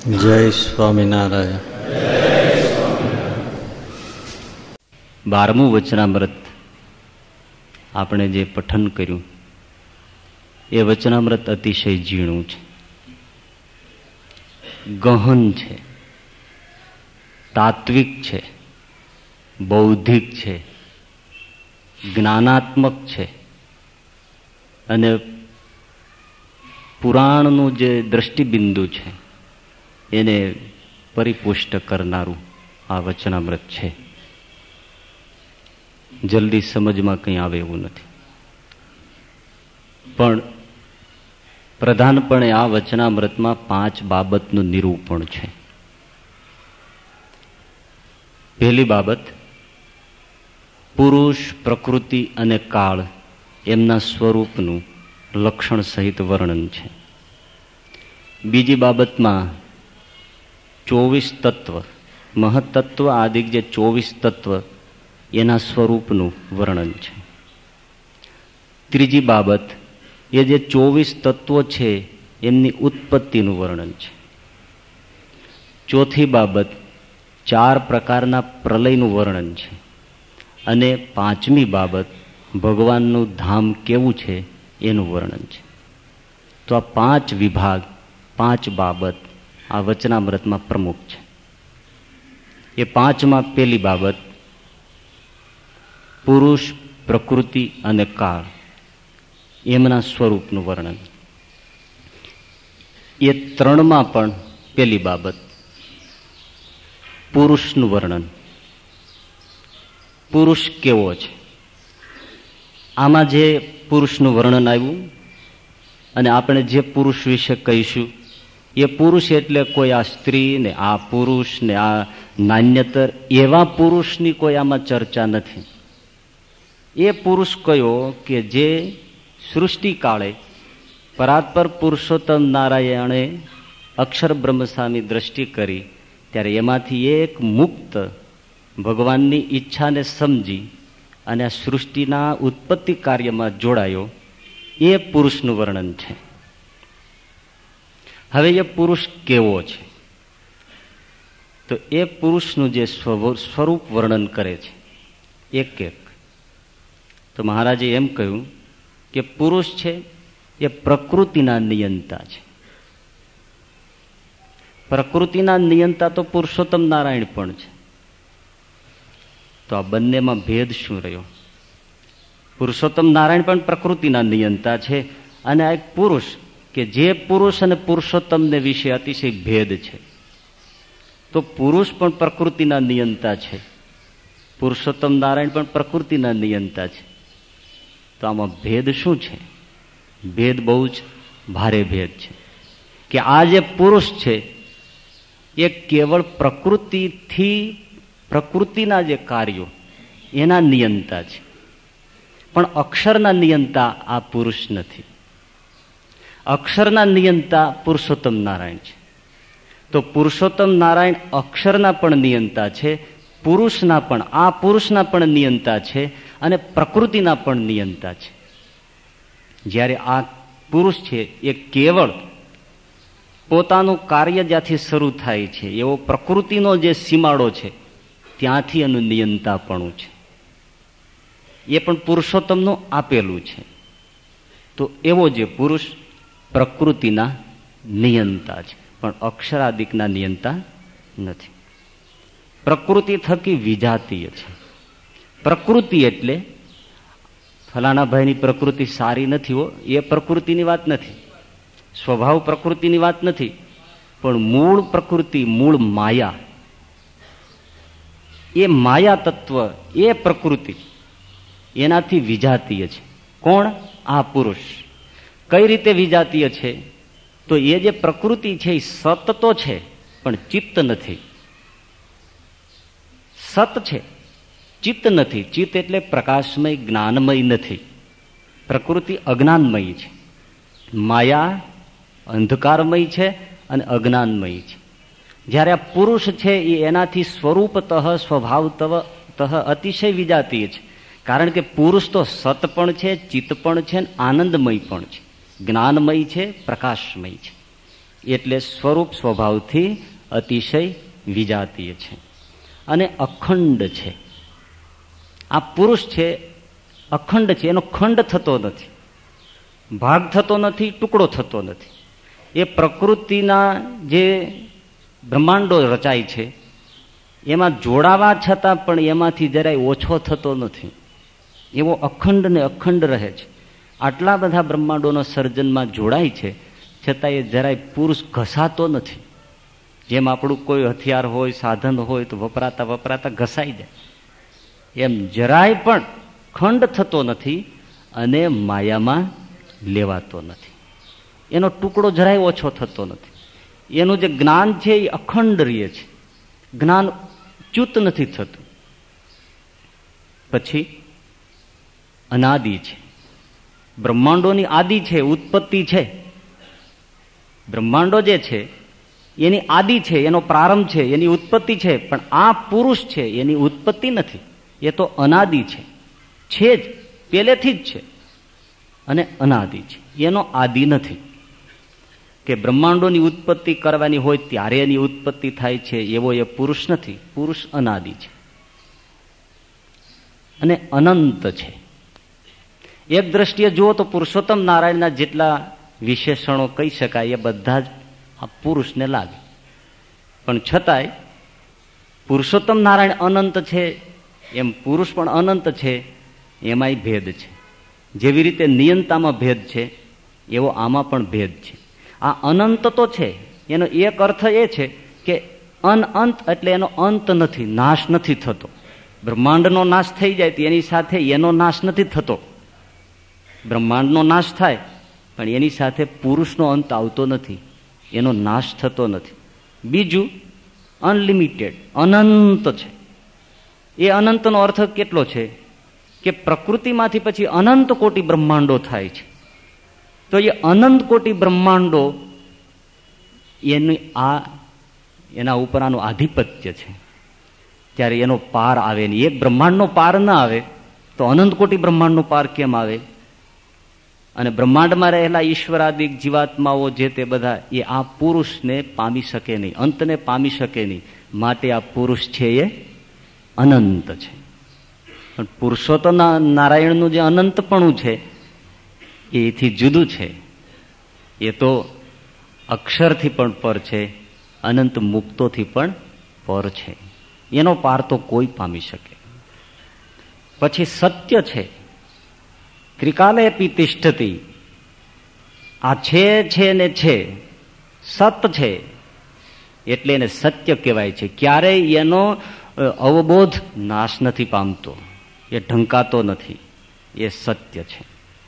જય સ્વામિનારાયણ. 12મું વચનામૃત આપણે જે પઠન કર્યું એ વચનામૃત અતિશય ઝીણું છે, ગહન છે, તાત્વિક છે, બૌદ્ધિક છે, જ્ઞાનાત્મક છે અને પુરાણનું જે દ્રષ્ટિબિંદુ છે એને પરિપુષ્ટ કરનારું આ વચનામૃત છે. જલ્દી સમજમાં કંઈ આવે એવું નથી, પણ પ્રધાનપણે આ વચનામૃતમાં 5 બાબતનું નિરૂપણ છે. પહેલી બાબત, પુરુષ, પ્રકૃતિ અને કાળ એમના સ્વરૂપનું લક્ષણ સહિત વર્ણન છે. બીજી બાબતમાં 24 તત્વ, મહત્તત્વ આદિક જે 24 તત્વ એના સ્વરૂપનું વર્ણન છે. ત્રીજી બાબત, એ જે 24 તત્વો છે એમની ઉત્પત્તિનું વર્ણન છે. ચોથી બાબત, 4 પ્રકારના પ્રલયનું વર્ણન છે. અને 5મી બાબત, ભગવાનનું ધામ કેવું છે એનું વર્ણન છે. તો આ 5 વિભાગ, 5 બાબત આ વચનામૃતમાં પ્રમુખ છે. એ 5માં પહેલી બાબત, પુરુષ, પ્રકૃતિ અને કાળ એમના સ્વરૂપનું વર્ણન. એ 3માં પણ પહેલી બાબત, પુરુષનું વર્ણન. પુરુષ કેવો છે, આમાં જે પુરુષનું વર્ણન આવ્યું અને આપણે જે પુરુષ વિશે કહીશું એ પુરુષ એટલે કોઈ આ સ્ત્રી ને આ પુરુષ ને આ નાન્યતર એવા પુરુષની કોઈ આમાં ચર્ચા નથી. એ પુરુષ કયો કે જે સૃષ્ટિકાળે પરાત્પર પુરુષોત્તમ નારાયણે અક્ષર બ્રહ્મસ્વામી દ્રષ્ટિ કરી ત્યારે એમાંથી એક મુક્ત ભગવાનની ઈચ્છાને સમજી અને આ સૃષ્ટિના ઉત્પત્તિ કાર્યમાં જોડાયો, એ પુરુષનું વર્ણન છે. હવે એ પુરુષ કેવો છે, તો એ પુરુષનું જે સ્વરૂપ વર્ણન કરે છે એક એક. તો મહારાજે એમ કહ્યું કે પુરુષ છે એ પ્રકૃતિના નિયંતા છે. પ્રકૃતિના નિયંતા તો પુરુષોત્તમ નારાયણ પણ છે. તો આ બંનેમાં ભેદ શું રહ્યો? પુરુષોત્તમ નારાયણ પણ પ્રકૃતિના નિયંતા છે અને આ એક પુરુષ કે જે પુરુષ અને પુરુષોત્તમને વિશે અતિશય ભેદ છે. તો પુરુષ પણ પ્રકૃતિના નિયંતા છે, પુરુષોત્તમ નારાયણ પણ પ્રકૃતિના નિયંતા છે. તો આમાં ભેદ શું છે? ભેદ બહુ જ ભારે ભેદ છે કે આ જે પુરુષ છે એ કેવળ પ્રકૃતિથી, પ્રકૃતિના જે કાર્યો એના નિયંતા છે, પણ અક્ષરના નિયંતા આ પુરુષ નથી. અક્ષરના નિયંતા પુરુષોત્તમ નારાયણ છે. તો પુરુષોત્તમ નારાયણ અક્ષરના પણ નિયંતા છે, પુરુષના પણ, આ પુરુષના પણ નિયંતા છે અને પ્રકૃતિના પણ નિયંતા છે. જ્યારે આ પુરુષ છે એ કેવળ પોતાનું કાર્ય જ્યાંથી શરૂ થાય છે એવો પ્રકૃતિનો જે સીમાડો છે ત્યાંથી એનું નિયંતાપણું છે, એ પણ પુરુષોત્તમનું આપેલું છે. તો એવો જે પુરુષ પ્રકૃતિના નિયંતા છે, પણ અક્ષરાદિકના નિયંતા નથી. પ્રકૃતિ થકી વિજાતીય છે. પ્રકૃતિ એટલે ફલાણા ભાઈની પ્રકૃતિ સારી નથી હો, એ પ્રકૃતિની વાત નથી, સ્વભાવ પ્રકૃતિની વાત નથી, પણ મૂળ પ્રકૃતિ, મૂળ માયા, એ માયા તત્વ, એ પ્રકૃતિ એનાથી વિજાતીય છે. કોણ? આ પુરુષ. કઈ રીતે વિજાતીય છે? તો એ જે પ્રકૃતિ છે એ સત તો છે પણ ચિત્ત નથી. સત છે, ચિત્ત નથી. ચિત્ત એટલે પ્રકાશમય, જ્ઞાનમય નથી. પ્રકૃતિ અજ્ઞાનમય છે, માયા અંધકારમય છે અને અજ્ઞાનમય છે. જ્યારે આ પુરુષ છે એ એનાથી સ્વરૂપતઃ, સ્વભાવતઃ અતિશય વિજાતીય છે. કારણ કે પુરુષ તો સત પણ છે, ચિત્ત પણ છે, આનંદમય પણ છે, જ્ઞાનમય છે, પ્રકાશમય છે. એટલે સ્વરૂપ સ્વભાવથી અતિશય વિજાતીય છે અને અખંડ છે. આ પુરુષ છે અખંડ છે, એનો ખંડ થતો નથી, ભાગ થતો નથી, ટુકડો થતો નથી. એ પ્રકૃતિના જે બ્રહ્માંડો રચાય છે એમાં જોડાવા છતાં પણ એમાંથી જરાય ઓછો થતો નથી, એવો અખંડ ને અખંડ રહે છે. આટલા બધા બ્રહ્માંડોનો સર્જનમાં જોડાય છે છતાં એ જરાય પુરુષ ઘસાતો નથી. જેમ આપણું કોઈ હથિયાર હોય, સાધન હોય તો વપરાતા વપરાતા ઘસાઈ જાય, એમ જરાય પણ ખંડ થતો નથી અને માયામાં લેવાતો નથી. એનો ટુકડો જરાય ઓછો થતો નથી. એનું જે જ્ઞાન છે એ અખંડ રહે છે, જ્ઞાન ચ્યુત નથી થતું. પછી અનાદિ છે, બ્રહ્માંડોની આદિ છે, ઉત્પત્તિ છે. બ્રહ્માંડો જે છે એની આદિ છે, એનો પ્રારંભ છે, એની ઉત્પત્તિ છે. પણ આ પુરુષ છે એની ઉત્પત્તિ નથી, એ તો અનાદિ છે જ, પહેલેથી જ છે અને અનાદિ છે, એનો આદિ નથી. કે બ્રહ્માંડોની ઉત્પત્તિ કરવાની હોય ત્યારે એની ઉત્પત્તિ થાય છે એવો એ પુરુષ નથી. પુરુષ અનાદિ છે અને અનંત છે. એક દ્રષ્ટિએ જુઓ તો પુરુષોત્તમ નારાયણના જેટલા વિશેષણો કહી શકાય એ બધા જ આ પુરુષને લાગે. પણ છતાંય પુરુષોત્તમ નારાયણ અનંત છે એમ પુરુષ પણ અનંત છે, એમાંય ભેદ છે. જેવી રીતે નિયંતામાં ભેદ છે એવો આમાં પણ ભેદ છે. આ અનંત તો છે, એનો એક અર્થ એ છે કે અનંત એટલે એનો અંત નથી, નાશ નથી થતો. બ્રહ્માંડનો નાશ થઈ જાય તો એની સાથે એનો નાશ નથી થતો. બ્રહ્માંડનો નાશ થાય પણ એની સાથે પુરુષનો અંત આવતો નથી, એનો નાશ થતો નથી. બીજું અનલિમિટેડ, અનંત છે. એ અનંતનો અર્થ કેટલો છે કે પ્રકૃતિમાંથી પછી અનંત કોટી બ્રહ્માંડો થાય છે. તો એ અનંત કોટી બ્રહ્માંડો એના ઉપર આનું આધિપત્ય છે. ત્યારે એનો પાર આવે નહીં. એક બ્રહ્માંડનો પાર ના આવે તો અનંત કોટી બ્રહ્માંડનો પાર કેમ આવે? અને બ્રહ્માંડમાં રહેલા ઈશ્વરાદિક જીવાત્માઓ જે તે બધા એ આ પુરુષને પામી શકે નહીં, અંતને પામી શકે નહીં. માટે આ પુરુષ છે એ અનંત છે. પણ પુરુષોત્તમ નારાયણનું જે અનંતપણું છે એથી જુદું છે. એ તો અક્ષરથી પણ પર છે, અનંત મુક્તોથી પણ પર છે. એનો પાર તો કોઈ પામી શકે. પછી સત્ય છે, ત્રિકાલે અપી તિષ્ઠતિ. આ છે ને છે, સત છે એટલે એને સત્ય કહેવાય છે. ક્યારેય એનો અવબોધ નાશ નથી પામતો, એ ઢંકાતો નથી, એ સત્ય છે.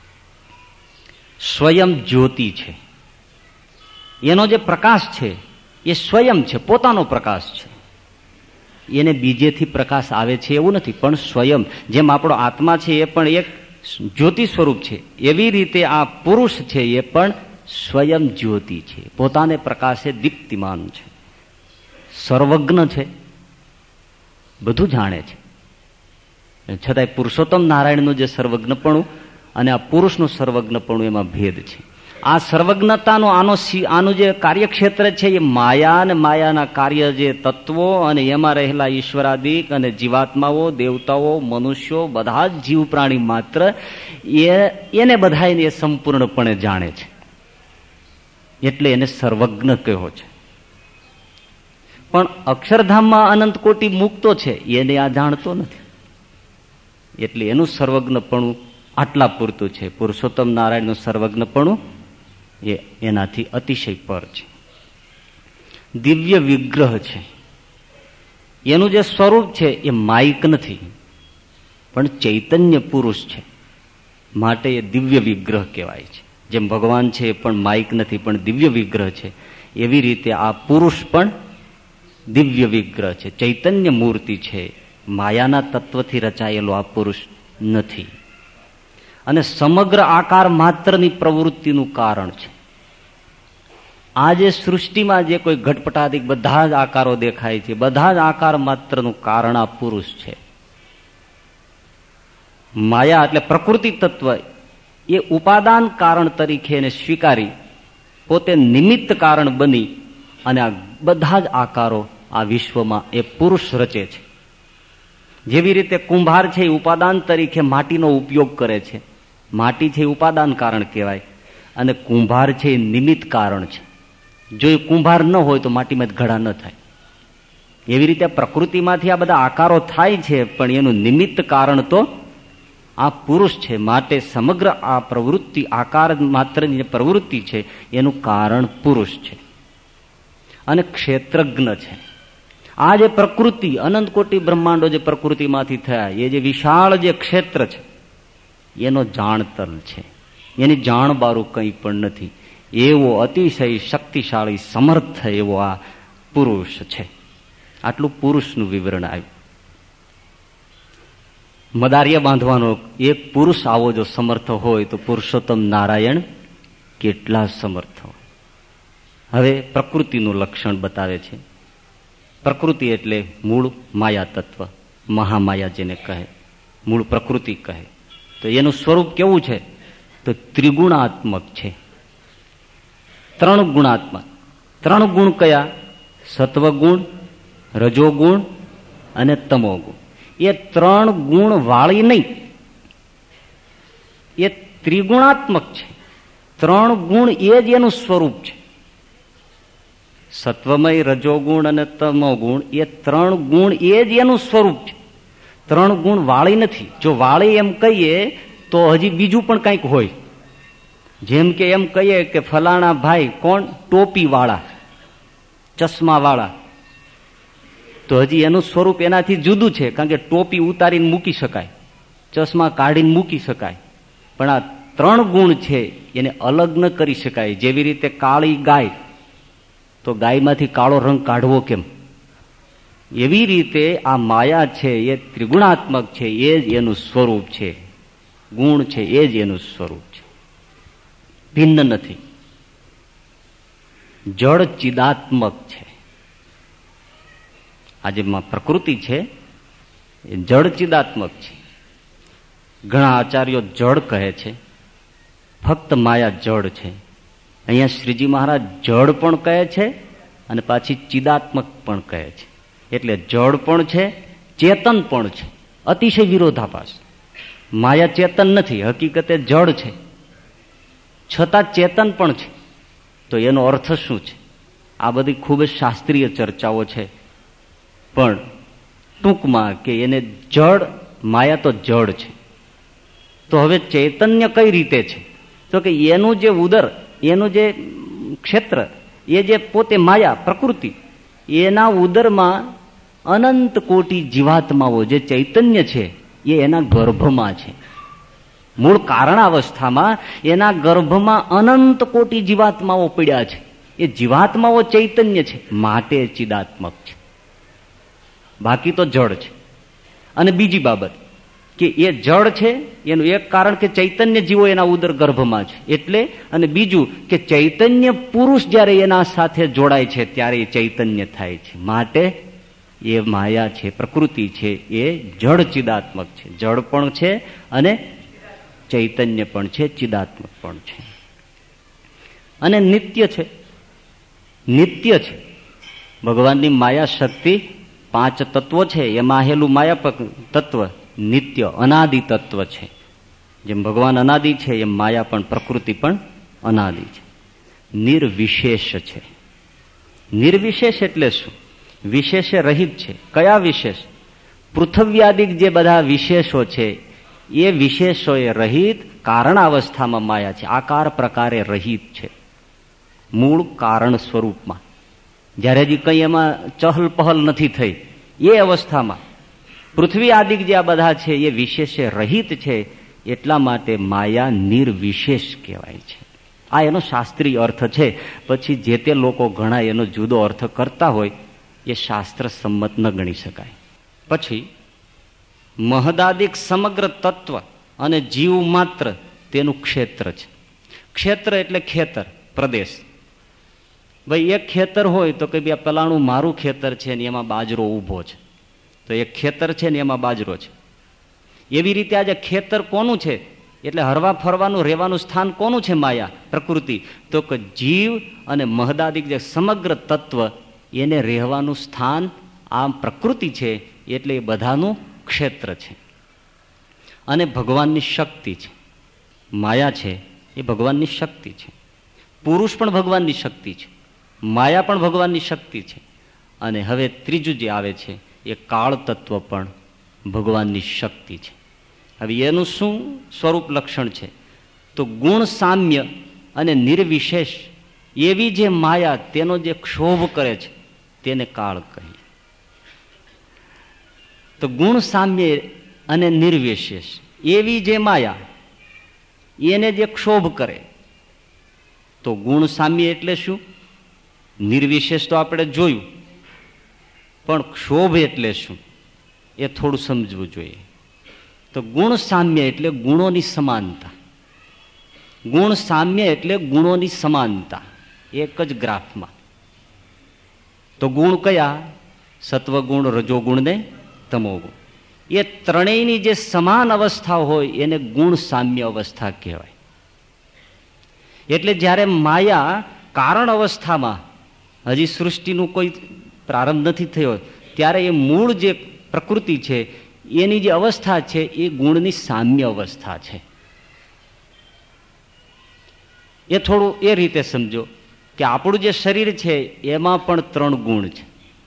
સ્વયં જ્યોતિ છે, એનો જે પ્રકાશ છે એ સ્વયં છે, પોતાનો પ્રકાશ છે. એને બીજેથી પ્રકાશ આવે છે એવું નથી, પણ સ્વયં. જેમ આપણો આત્મા છે એ પણ એક જ્યોતિ સ્વરૂપ છે, એવી રીતે આ પુરુષ છે એ પણ સ્વયં જ્યોતિ છે, પોતાને પ્રકાશે દીપ્તિમાન છે, સર્વજ્ઞ છે, બધું જાણે છે. છતાંય પુરુષોત્તમ નારાયણનું જે સર્વજ્ઞપણું અને આ પુરુષનું સર્વજ્ઞપણું એમાં ભેદ છે. આ સર્વજ્ઞતાનું આનું જે કાર્યક્ષેત્ર છે એ માયા અને માયાના કાર્ય જે તત્વો અને એમાં રહેલા ઈશ્વરાદિક અને જીવાત્માઓ, દેવતાઓ, મનુષ્યો, બધા જ જીવ પ્રાણી માત્ર એને બધાને એ સંપૂર્ણપણે જાણે છે, એટલે એને સર્વજ્ઞ કહ્યો છે. પણ અક્ષરધામમાં અનંત કોટી મુક્તો છે એને આ જાણતો નથી, એટલે એનું સર્વજ્ઞપણું આટલા પૂરતું છે. પુરુષોત્તમ નારાયણનું સર્વજ્ઞપણું એ એનાથી અતિશય પર છે. દિવ્ય વિગ્રહ છે, એનું જે સ્વરૂપ છે એ માઇક નથી પણ ચૈતન્ય પુરુષ છે, માટે એ દિવ્ય વિગ્રહ કહેવાય છે. જેમ ભગવાન છે એ પણ માઇક નથી પણ દિવ્ય વિગ્રહ છે, એવી રીતે આ પુરુષ પણ દિવ્ય વિગ્રહ છે, ચૈતન્ય મૂર્તિ છે. માયાના તત્વથી રચાયેલો આ પુરુષ નથી અને સમગ્ર આકાર માત્રની પ્રવૃત્તિનું કારણ છે. આ જે સૃષ્ટિમાં જે કોઈ ઘટપટાદિક બધા જ આકારો દેખાય છે, બધા જ આકાર માત્રનું કારણ આ પુરુષ છે. માયા એટલે પ્રકૃતિ તત્વ એ ઉપાદાન કારણ તરીકે એને સ્વીકારી પોતે નિમિત્ત કારણ બની અને આ બધા જ આકારો આ વિશ્વમાં એ પુરુષ રચે છે. જેવી રીતે કુંભાર છે એ ઉપાદાન તરીકે માટીનો ઉપયોગ કરે છે, માટી છે એ ઉપાદાન કારણ કહેવાય, અને કુંભાર છે એ નિમિત્ત કારણ છે. જો એ કુંભાર ન હોય તો માટીમાં ઘડા ન થાય. એવી રીતે પ્રકૃતિમાંથી આ બધા આકારો થાય છે, પણ એનું નિમિત્ત કારણ તો આ પુરુષ છે. માટે સમગ્ર આ પ્રવૃત્તિ, આકાર માત્રની જે પ્રવૃત્તિ છે એનું કારણ પુરુષ છે અને ક્ષેત્રજ્ઞ છે. આ જે પ્રકૃતિ, અનંત કોટી બ્રહ્માંડો જે પ્રકૃતિમાંથી થયા, એ જે વિશાળ જે ક્ષેત્ર છે એનો જાણતલ છે, એની જાણબારું કંઈ પણ નથી. એવો અતિશય શક્તિશાળી સમર્થ એવો આ પુરુષ છે. આટલું પુરુષનું વિવરણ આવ્યું. મદારિયા બાંધવાનો એક પુરુષ આવો જો સમર્થ હોય તો પુરુષોત્તમ નારાયણ કેટલા સમર્થ હોય. હવે પ્રકૃતિનું લક્ષણ બતાવે છે. પ્રકૃતિ એટલે મૂળ માયા તત્વ, મહામાયા જેને કહે, મૂળ પ્રકૃતિ કહે. તો એનું સ્વરૂપ કેવું છે? તો ત્રિગુણાત્મક છે. 3 ગુણાત્મક. 3 ગુણ કયા? સત્વગુણ, રજોગુણ અને તમોગુણ. એ 3 ગુણ વાળી નહીં, એ ત્રિગુણાત્મક છે. 3 ગુણ એ જ એનું સ્વરૂપ છે. સત્વમય, રજોગુણ અને તમોગુણ, એ 3 ગુણ એ જ એનું સ્વરૂપ છે. 3 ગુણ વાળી નથી. જો વાળી એમ કહીએ તો હજી બીજું પણ કંઈક હોય. જેમ કે એમ કહીએ કે ફલાણા ભાઈ કોણ? ટોપી વાળા, ચશ્મા વાળા, તો હજી એનું સ્વરૂપ એનાથી જુદું છે. કારણ કે ટોપી ઉતારીને મૂકી શકાય, ચશ્મા કાઢીને મૂકી શકાય, પણ આ 3 ગુણ છે એને અલગ ન કરી શકાય. જેવી રીતે કાળી ગાય, તો ગાયમાંથી કાળો રંગ કાઢવો કેમ? એવી રીતે આ માયા છે એ ત્રિગુણાત્મક છે, એ જ એનું સ્વરૂપ છે. ગુણ છે એ જ એનું સ્વરૂપ છે, ભિન્ન નથી. જળ ચિદાત્મક છે. આ જે પ્રકૃતિ છે એ જળ ચિદાત્મક છે. ઘણા આચાર્યો જળ કહે છે, ફક્ત માયા જળ છે. અહીંયા શ્રીજી મહારાજ જળ પણ કહે છે અને પાછી ચિદાત્મક પણ કહે છે. એટલે જળ પણ છે, ચેતન પણ છે. અતિશય વિરોધાભાસ. માયા ચેતન નથી, હકીકતે જળ છે, છતાં ચેતન પણ છે. તો એનો અર્થ શું છે? આ બધી ખૂબ જ શાસ્ત્રીય ચર્ચાઓ છે, પણ ટૂંકમાં કે એને જળ, માયા તો જળ છે. તો હવે ચૈતન્ય કઈ રીતે છે? તો કે એનું જે ઉદર, એનું જે ક્ષેત્ર, એ જે પોતે માયા પ્રકૃતિ, એના ઉદરમાં અનંત કોટી જીવાત્માઓ જે ચૈતન્ય છે એ એના ગર્ભમાં છે. મૂળ કારણાવસ્થામાં એના ગર્ભમાં અનંત કોટી જીવાત્માઓ પડ્યા છે. એ જીવાત્માઓ ચૈતન્ય છે, માટે ચિદાત્મક છે. બાકી તો જળ છે. અને બીજી બાબત કે એ જળ છે એનું એક કારણ કે ચૈતન્ય જીવો એના ઉદર ગર્ભમાં છે એટલે, અને બીજું કે ચૈતન્ય પુરુષ જ્યારે એના સાથે જોડાય છે ત્યારે એ ચૈતન્ય થાય છે. માટે એ માયા છે, પ્રકૃતિ છે, એ જળ ચિદાત્મક છે. જળ પણ છે અને ચૈતન્ય પણ છે, ચિદાત્મક પણ છે. અને નિત્ય છે. નિત્ય છે. ભગવાનની માયા શક્તિ 5 તત્વો છે, એમાં આહેલું માયા તત્વ નિત્ય અનાદિ તત્વ છે. જેમ ભગવાન અનાદિ છે એમ માયા પણ, પ્રકૃતિ પણ અનાદિ છે. નિર્વિશેષ છે. નિર્વિશેષ એટલે શું? વિશેષે રહિત છે. કયા વિશેષ? પૃથ્વ્યાદિક જે બધા વિશેષો છે એ વિશેષોએ રહિત કારણાવસ્થામાં માયા છે. આકાર પ્રકારે રહિત છે, મૂળ કારણ સ્વરૂપમાં. જ્યારે હજી કંઈ એમાં ચહલ પહલ નથી થઈ એ અવસ્થામાં પૃથ્વી આદિક જે આ બધા છે એ વિશેષે રહિત છે. એટલા માટે માયા નિર્વિશેષ કહેવાય છે. આ એનો શાસ્ત્રીય અર્થ છે. પછી જે તે લોકો ઘણા એનો જુદો અર્થ કરતા હોય એ શાસ્ત્ર સંમત ન ગણી શકાય. પછી મહદાદિક સમગ્ર તત્વ અને જીવ માત્ર તેનું ક્ષેત્ર છે. ક્ષેત્ર એટલે ખેતર, પ્રદેશ. ભાઈ એક ખેતર હોય તો કે ભાઈ પેલાનું મારું ખેતર છે ને એમાં બાજરો ઊભો છે, તો એક ખેતર છે ને એમાં બાજરો છે. એવી રીતે આજે ખેતર કોનું છે? એટલે હરવા ફરવાનું રહેવાનું સ્થાન કોનું છે? માયા, પ્રકૃતિ. તો કે જીવ અને મહદાદિક જે સમગ્ર તત્વ એને રહેવાનું સ્થાન આ પ્રકૃતિ છે, એટલે એ બધાનું ક્ષેત્ર છે. અને ભગવાનની શક્તિ છે. માયા છે એ ભગવાનની શક્તિ છે. પુરુષ પણ ભગવાનની શક્તિ છે, માયા પણ ભગવાનની શક્તિ છે. અને હવે ત્રીજું જે આવે છે એ કાળ તત્વ પણ ભગવાનની શક્તિ છે. હવે એનું શું સ્વરૂપ લક્ષણ છે? તો ગુણ સામ્ય અને નિર્વિશેષ એવી જે માયા તેનો જે ક્ષોભ કરે છે તેને કાળ કહીએ. તો ગુણ સામ્ય અને નિર્વિશેષ એવી જે માયા એને જે ક્ષોભ કરે, તો ગુણ સામ્ય એટલે શું? નિર્વિશેષ તો આપણે જોયું, પણ ક્ષોભ એટલે શું એ થોડું સમજવું જોઈએ. તો ગુણ સામ્ય એટલે ગુણોની સમાનતા. ગુણ સામ્ય એટલે ગુણોની સમાનતા એક જ ગ્રાફમાં. તો ગુણ કયા? સત્વગુણ, રજોગુણ ને તમોગુણ. એ ત્રણેયની જે સમાન અવસ્થા હોય એને ગુણ સામ્ય અવસ્થા કહેવાય. એટલે જ્યારે માયા કારણ અવસ્થામાં, હજી સૃષ્ટિનું કોઈ પ્રારંભ નથી થયો, ત્યારે એ મૂળ જે પ્રકૃતિ છે એની જે અવસ્થા છે એ ગુણની સામ્ય અવસ્થા છે. એ થોડું એ રીતે સમજો કે આપણું જે શરીર છે એમાં પણ 3 ગુણ છે.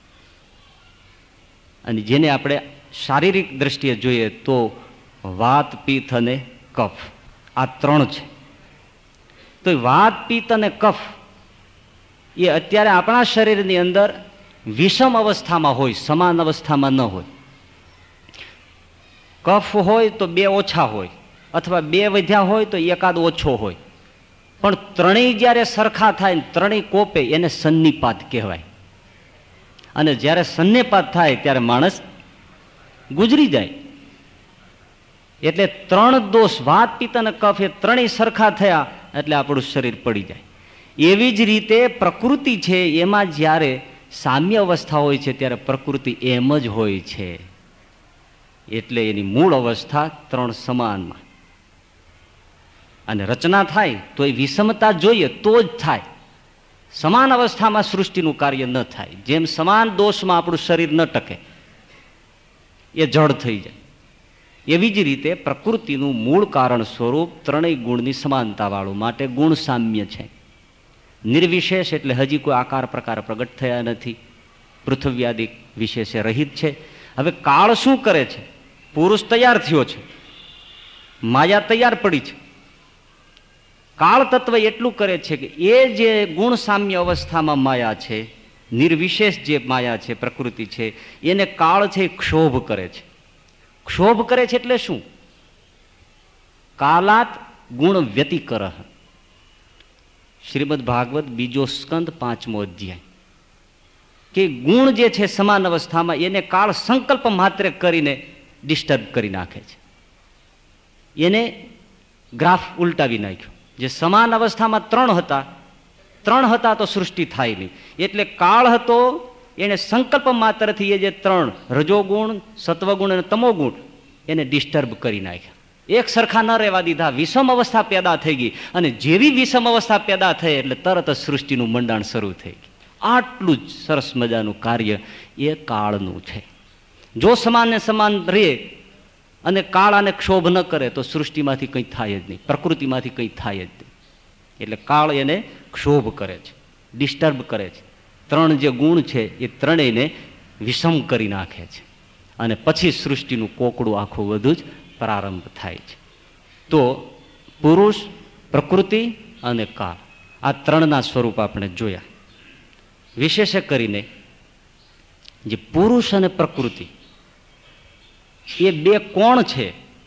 અને જેને આપણે શારીરિક દ્રષ્ટિએ જોઈએ તો વાત, પિત્ત અને કફ, આ 3 છે. તો વાત, પિત્ત અને કફ એ અત્યારે આપણા શરીરની અંદર વિષમ અવસ્થામાં હોય, સમાન અવસ્થામાં ન હોય. કફ હોય તો 2 ઓછા હોય, અથવા 2 વધ્યા હોય તો એકાદ ઓછો હોય. પણ ત્રણેય જ્યારે સરખા થાય, ત્રણેય કોપે, એને સન્નિપાત કહેવાય. અને જ્યારે સન્નિપાત થાય ત્યારે માણસ ગુજરી જાય. એટલે 3 દોષ, વાત, પિત્ત અને કફ, એ ત્રણેય સરખા થયા એટલે આપણું શરીર પડી જાય. એવી જ રીતે પ્રકૃતિ છે, એમાં જ્યારે સામ્ય અવસ્થા હોય છે ત્યારે પ્રકૃતિ એમ જ હોય છે. એટલે એની મૂળ અવસ્થા 3 સમાનમાં. અને રચના થાય તો એ વિષમતા જોઈએ તો જ થાય. સમાન અવસ્થામાં સૃષ્ટિનું કાર્ય ન થાય. જેમ સમાન દોષમાં આપણું શરીર ન ટકે, એ જડ થઈ જાય. એવી જ રીતે પ્રકૃતિનું મૂળ કારણ સ્વરૂપ ત્રણેય ગુણની સમાનતા વાળું, માટે ગુણ સામ્ય છે. નિર્વિશેષ એટલે હજી કોઈ આકાર પ્રકાર પ્રગટ થયા નથી, પૃથ્વ્યાદિક વિશેષે રહિત છે. હવે કાળ શું કરે છે? પુરુષ તૈયાર થયો છે, માયા તૈયાર પડી છે. કાળ તત્વ એટલું કરે છે કે એ જે ગુણ સામ્ય અવસ્થામાં માયા છે, નિર્વિશેષ જે માયા છે, પ્રકૃતિ છે, એને કાળ છે ક્ષોભ કરે છે. ક્ષોભ કરે છે એટલે શું? કાલાત ગુણ વ્યતિકર. શ્રીમદ ભાગવત 2 સ્કંદ 5મો અધ્યાય. કે ગુણ જે છે સમાન અવસ્થામાં એને કાળ સંકલ્પ માત્ર કરીને ડિસ્ટર્બ કરી નાખે છે. એને ગ્રાફ ઉલટાવી નાખ્યો. જે સમાન અવસ્થામાં 3 હતા તો સૃષ્ટિ થાય નહીં. એટલે કાળ હતો, એને સંકલ્પ માત્રથી એ જે 3 રજોગુણ, સત્વગુણ અને તમોગુણ એને ડિસ્ટર્બ કરી નાખ્યા. એક સરખા ન રહેવા દીધા. વિષમ અવસ્થા પેદા થઈ ગઈ. અને જેવી વિષમ અવસ્થા પેદા થઈ એટલે તરત જ સૃષ્ટિનું મંડાણ શરૂ થઈ ગયું. આટલું જ સરસ મજાનું કાર્ય એ કાળનું છે. જો સમાન ને સમાન રહે અને કાળ આને ક્ષોભ ન કરે તો સૃષ્ટિમાંથી કંઈ થાય જ નહીં, પ્રકૃતિમાંથી કંઈ થાય જ નહીં. એટલે કાળ એને ક્ષોભ કરે છે, ડિસ્ટર્બ કરે છે. 3 જે ગુણ છે એ ત્રણેયને વિષમ કરી નાખે છે. અને પછી સૃષ્ટિનું કોકડું આખું બધું જ પ્રારંભ થાય છે. તો પુરુષ, પ્રકૃતિ અને કાળ, આ 3ના સ્વરૂપ આપણે જોયા. વિશેષ કરીને જે પુરુષ અને પ્રકૃતિ એ 2 કોણ છે,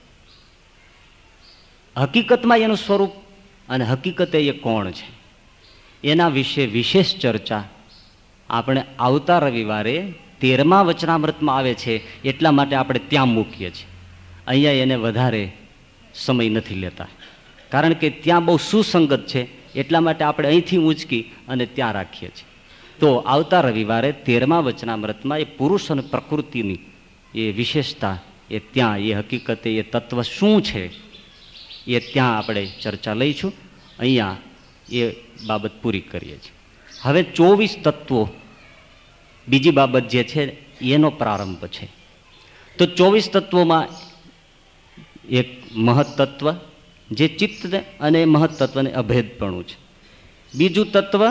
હકીકતમાં એનું સ્વરૂપ અને હકીકતે એ કોણ છે, એના વિશે વિશેષ ચર્ચા આપણે આવતા રવિવારે 13મા વચનામૃતમાં આવે છે, એટલા માટે આપણે ત્યાં મૂકીએ છીએ. અહીંયા એને વધારે સમય નથી લેતા, કારણ કે ત્યાં બહુ સુસંગત છે. એટલા માટે આપણે અહીંથી ઊંચકી અને ત્યાં રાખીએ છીએ. તો આવતા રવિવારે 13મા વચનામૃતમાં એ પુરુષ અને પ્રકૃતિની એ વિશેષતા, એ ત્યાં એ હકીકતે એ તત્વ શું છે એ ત્યાં આપણે ચર્ચા લઈશું. અહીંયા એ બાબત પૂરી કરીએ છીએ. હવે 24 તત્વો બીજી બાબત જે છે એનો પ્રારંભ છે. તો 24 તત્વોમાં એક મહત્તત્વ જે ચિત્ત અને મહત્તત્વને અભેદપણું છે. બીજું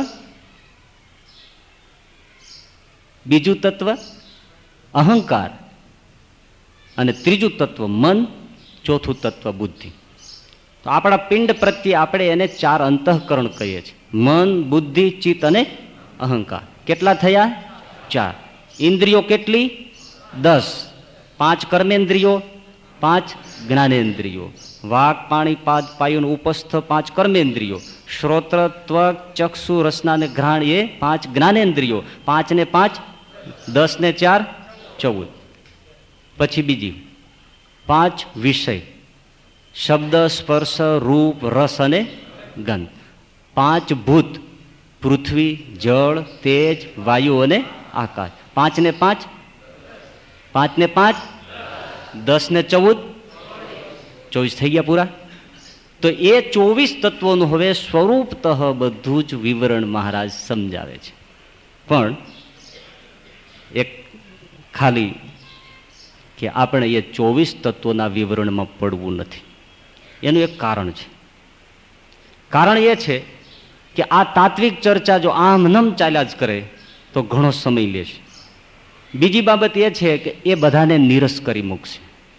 તત્વ અહંકાર, અને ત્રીજું તત્વ મન, ચોથું તત્વ બુદ્ધિ. તો આપણા પિંડ પ્રત્યે આપણે એને 4 અંતઃકરણ કહીએ છીએ: મન, બુદ્ધિ, ચિત્ત અને અહંકાર. કેટલા થયા? 4. ઇન્દ્રિયો કેટલી? 10. 5 કર્મેન્દ્રિયો, 5 જ્ઞાનેન્દ્રિયો. વાક, પાણી, પાદ, પાયુન, ઉપસ્થ 5 કર્મેન્દ્રિયો. શ્રોત્ર, ત્વક, ચક્ષુ, રસના અને ઘ્રાણ એ 5 જ્ઞાનેન્દ્રિયો. 5 ને 5 10 ને 4 14. પછી બીજી 5 વિષય: શબ્દ, સ્પર્શ, રૂપ, રસ અને ગંધ. 5 ભૂત: પૃથ્વી, જળ, તેજ, વાયુ અને આકાશ. 5 ને 5 5 ને 5 10 ને 14 24 થઈ ગયા પૂરા. તો એ 24 તત્વોનું હવે સ્વરૂપતઃ બધું જ વિવરણ મહારાજ સમજાવે છે. પણ એક ખાલી કે આપણે એ 24 તત્વોના વિવરણમાં પડવું નથી. એનું એક કારણ છે. કારણ એ છે કે આ તાત્વિક ચર્ચા જો આમ નમ ચાલ્યા જ કરે તો ઘણો સમય લેશે. બીજી બાબત એ છે કે એ બધાને નીરસ કરી મૂકશે.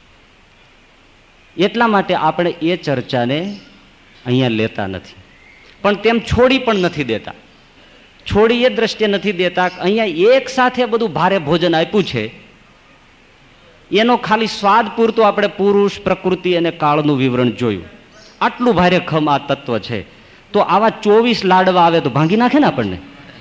એટલા માટે આપણે એ ચર્ચાને અહીંયા લેતા નથી. પણ તેમ છોડી પણ નથી દેતા. છોડી એ દ્રષ્ટિએ નથી દેતા કે અહીંયા એક સાથે બધું ભારે ભોજન આપ્યું છે, એનો ખાલી સ્વાદ પૂરતો આપણે પુરુષ, પ્રકૃતિ અને કાળનું વિવરણ જોયું. આટલું ભારે ખમ આ તત્વ છે. તો આવા 24 લાડવા આવે તો ભાંગી નાખે ને આપણને.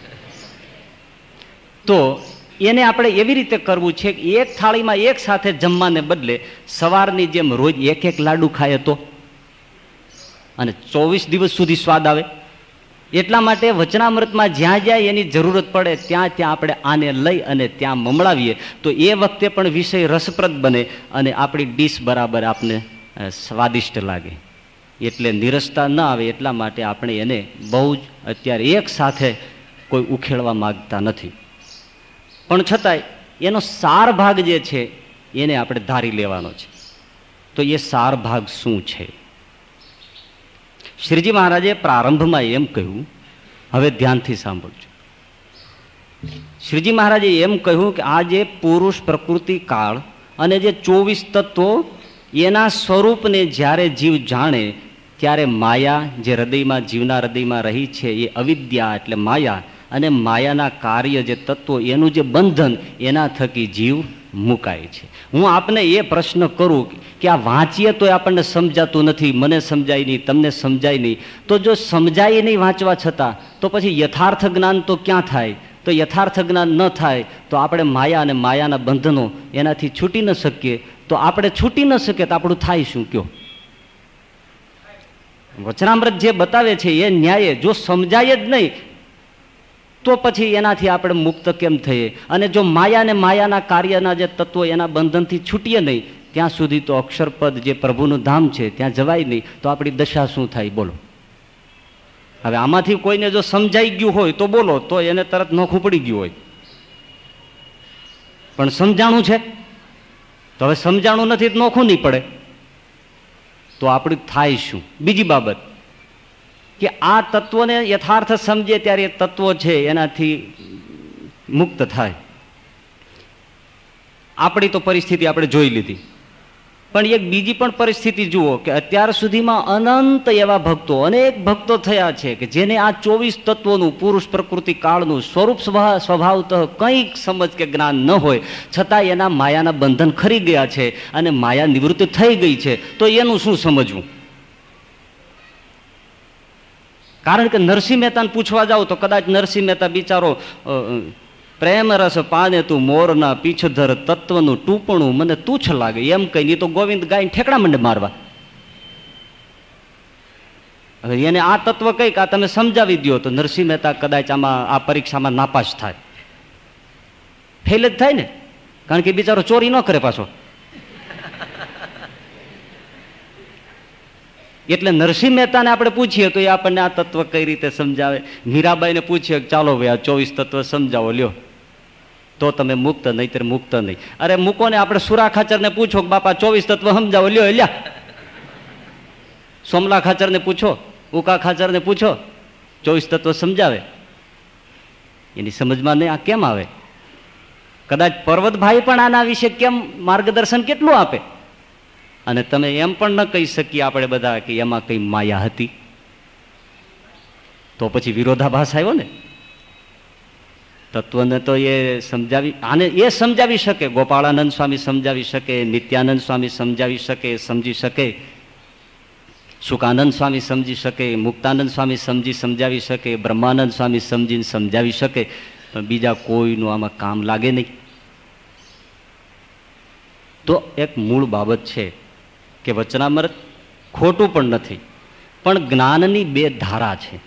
તો એને આપણે એવી રીતે કરવું છે કે એક થાળીમાં એક સાથે જમવાને બદલે સવારની જેમ રોજ એક લાડુ ખાય તો, અને 24 દિવસ સુધી સ્વાદ આવે. એટલા માટે વચનામૃતમાં જ્યાં જ્યાં એની જરૂરત પડે ત્યાં ત્યાં આપણે આને લઈ અને ત્યાં મમળાવીએ તો એ વખતે પણ વિષય રસપ્રદ બને અને આપણી ડીશ બરાબર આપને સ્વાદિષ્ટ લાગે. એટલે નિરસતા ન આવે એટલા માટે આપણે એને બહુ જ અત્યારે એક સાથે કોઈ ઉખેડવા માગતા નથી. પણ છતાંય એનો સાર ભાગ જે છે એને આપણે ધારી લેવાનો છે. તો એ સાર ભાગ શું છે? શ્રીજી મહારાજે પ્રારંભમાં એમ કહ્યું, હવે ધ્યાનથી સાંભળજો. શ્રીજી મહારાજે એમ કહ્યું કે આ જે પુરુષ, પ્રકૃતિ, કાળ અને જે 24 તત્વો એના સ્વરૂપને જ્યારે જીવ જાણે ત્યારે માયા જે હૃદયમાં, જીવના હૃદયમાં રહી છે એ અવિદ્યા એટલે માયા, અને માયાના કાર્ય જે તત્વો એનું જે બંધન એના થકી જીવ મુકાય છે. હું આપને એ પ્રશ્ન કરું કે આ વાંચીએ તો આપણને સમજાતું નથી, મને સમજાય નહીં, તમને સમજાય નહીં. તો જો સમજાય નહીં વાંચવા છતાં તો પછી યથાર્થ જ્ઞાન તો ક્યાં થાય? તો યથાર્થ જ્ઞાન ન થાય તો આપણે માયા અને માયાના બંધનો એનાથી છૂટી ન શકીએ. તો આપણે છૂટી ન શકીએ તો આપણું થાય શું? કયો વચનામૃત જે બતાવે છે એ ન્યાય જો સમજાય જ નહીં તો પછી એનાથી આપણે મુક્ત કેમ થઈએ? અને જો માયા અને માયાના કાર્યના જે તત્વો એના બંધનથી છૂટીએ નહીં ત્યાં સુધી તો અક્ષરપદ જે પ્રભુનું ધામ છે ત્યાં જવાય નહીં. તો આપણી દશા શું થાય? બોલો. હવે આમાંથી કોઈને જો સમજાઈ ગયું હોય તો બોલો, તો એને તરત નોખું પડી ગયું હોય. પણ સમજાણું છે તો હવે સમજાણું નથી તો નોખું નહીં પડે તો આપણું થાય શું? બીજી બાબત કે આ તત્વોને યથાર્થ સમજે ત્યારે એ તત્વો છે એનાથી મુક્ત થાય. આપણી તો પરિસ્થિતિ આપણે જોઈ લીધી, પણ એક બીજી પણ પરિસ્થિતિ જુઓ કે અત્યાર સુધીમાં અનંત એવા ભક્તો, અનેક ભક્તો થયા છે કે જેને આ 24 તત્વોનું, પુરુષ, પ્રકૃતિ, કાળનું સ્વરૂપ સ્વભાવતઃ કંઈક સમજ કે જ્ઞાન ન હોય છતાં એના માયાના બંધન ખરી ગયા છે અને માયા નિવૃત્ત થઈ ગઈ છે. તો એનું શું સમજવું? કારણ કે નરસિંહ મહેતાને પૂછવા જાવ તો કદાચ નરસિંહ મહેતા બિચારો પ્રેમ રસ પાને તું મોરના પીછધર તત્વનું ટૂંપણું મને તુચ્છ લાગે એમ કઈ નહીં તો ગોવિંદ ગાયને ઠેકડા મંડે મારવા. હવે એને આ તત્વ કઈક આ તમે સમજાવી દો તો નરસિંહ મહેતા કદાચ આમાં આ પરીક્ષામાં નાપાસ થાય, ફેલ જ થાય ને. કારણ કે બિચારો ચોરી ન કરે પાછો. એટલે નરસિંહ મહેતાને આપણે પૂછીએ તો એ આપણને આ તત્વ કઈ રીતે સમજાવે. મીરાબાઈને પૂછીએ ચાલો ભાઈ આ 24 તત્વ સમજાવો લ્યો, તો તમે મુક્ત, નહીતર મુક્ત નહીં. અરે મૂકો ને, આપણે સુરા ખાચરને પૂછો કે બાપા 24 તત્વ સમજાવો લ્યો, લ્યા. સોમલા ખાચરને પૂછો, ઉકા ખાચરને પૂછો, 24 તત્વ સમજાવે. એની સમજમાં નહીં, આ કેમ આવે? કદાચ પર્વતભાઈ પણ આના વિશે કેમ માર્ગદર્શન કેટલું આપે. અને તમે એમ પણ ન કહી શકીએ આપણે બધા કે એમાં કઈ માયા હતી, તો પછી વિરોધાભાસ આવ્યો ને. તત્વને તો એ સમજાવી, આને એ સમજાવી શકે, ગોપાળાનંદ સ્વામી સમજાવી શકે, નિત્યાનંદ સ્વામી સમજાવી શકે, સમજી શકે, શુકાનંદ સ્વામી સમજી શકે, મુક્તાનંદ સ્વામી સમજાવી શકે, બ્રહ્માનંદ સ્વામી સમજીને સમજાવી શકે, પણ બીજા કોઈનું આમાં કામ લાગે નહીં. તો એક મૂળ બાબત છે કે વચનામૃત ખોટું પણ નથી, પણ જ્ઞાનની બે ધારા છે.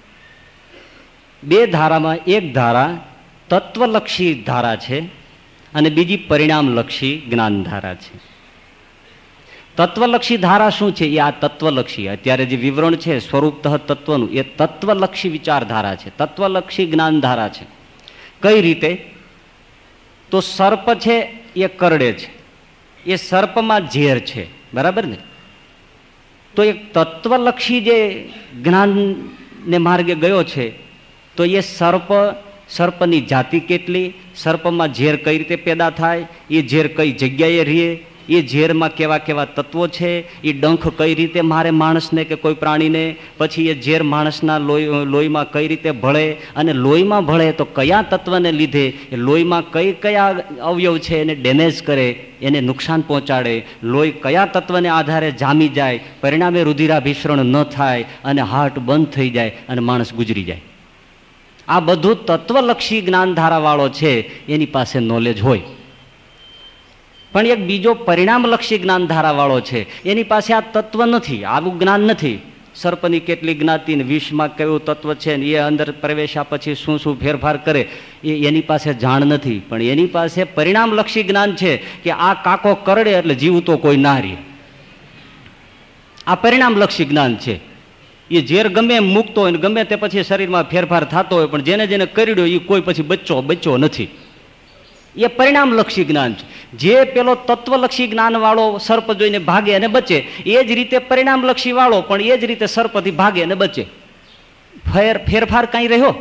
બે ધારામાં એક ધારા તત્વલક્ષી ધારા છે અને બીજી પરિણામલક્ષી જ્ઞાન ધારા છે. તત્વલક્ષી ધારા શું છે? એ આ તત્વલક્ષી અત્યારે જે વિવરણ છે સ્વરૂપતઃ તત્વનું, એ તત્વલક્ષી વિચારધારા છે, તત્વલક્ષી જ્ઞાન ધારા છે. કઈ રીતે? તો સર્પ છે એ કરડે છે, એ સર્પમાં ઝેર છે, બરાબર ને? તો એક તત્વલક્ષી જે જ્ઞાનને માર્ગે ગયો છે, તો એ સર્પની જાતિ કેટલી, સર્પમાં ઝેર કઈ રીતે પેદા થાય, એ ઝેર કઈ જગ્યાએ રહે, એ ઝેરમાં કેવા કેવા તત્વો છે, એ ડંખ કઈ રીતે મારે માણસને કે કોઈ પ્રાણીને, પછી એ ઝેર માણસના લોહીમાં કઈ રીતે ભળે, અને લોહીમાં ભળે તો કયા તત્વને લીધે, એ લોહીમાં કયા અવયવ છે એને ડેમેજ કરે, એને નુકસાન પહોંચાડે, લોહી કયા તત્વને આધારે જામી જાય, પરિણામે રુધિરાભિસરણ ન થાય અને હાર્ટ બંધ થઈ જાય અને માણસ ગુજરી જાય. આ બધું તત્વલક્ષી જ્ઞાનધારાવાળો છે એની પાસે નોલેજ હોય. પણ એક બીજો પરિણામલક્ષી જ્ઞાનધારાવાળો છે એની પાસે આ તત્વ નથી, આવું જ્ઞાન નથી. સર્પની કેટલી જ્ઞાતિ, વિષમાં કયું તત્વ છે, એ અંદર પ્રવેશ્યા પછી શું શું ફેરફાર કરે, એની પાસે જાણ નથી. પણ એની પાસે પરિણામલક્ષી જ્ઞાન છે કે આ કાકો કરડે એટલે જીવ તો કોઈ ના રહે. આ પરિણામલક્ષી જ્ઞાન છે. એ ઝેર ગમે એમ મૂકતો હોય, ગમે તે પછી શરીરમાં ફેરફાર થતો હોય, પણ જેને જેને કરડ્યો એ કોઈ પછી બચ્ચો નથી. એ પરિણામલક્ષી જ્ઞાન છે. જે પેલો તત્વલક્ષી જ્ઞાન વાળો સર્પ જોઈને ભાગે અને બચે, એ જ રીતે પરિણામલક્ષી વાળો પણ એ જ રીતે સર્પથી ભાગે અને બચે. ફેરફાર કઈ રહ્યો?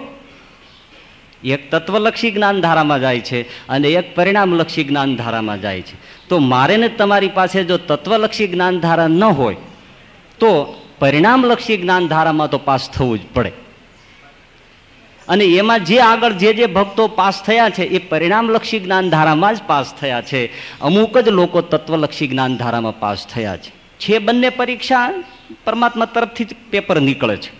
એક તત્વલક્ષી જ્ઞાન ધારામાં જાય છે અને એક પરિણામલક્ષી જ્ઞાન ધારામાં જાય છે. તો મારે ને તમારી પાસે જો તત્વલક્ષી જ્ઞાન ધારા ન હોય તો પરિણામલક્ષી જ્ઞાન ધારામાં તો પાસ થવું જ પડે. અને એમાં જે આગળ જે ભક્તો પાસ થયા છે એ પરિણામલક્ષી જ્ઞાન ધારામાં જ પાસ થયા છે. અમુક જ લોકો તત્વલક્ષી જ્ઞાન ધારામાં પાસ થયા છે. બંને પરીક્ષા પરમાત્મા તરફથી જ પેપર નીકળે છે,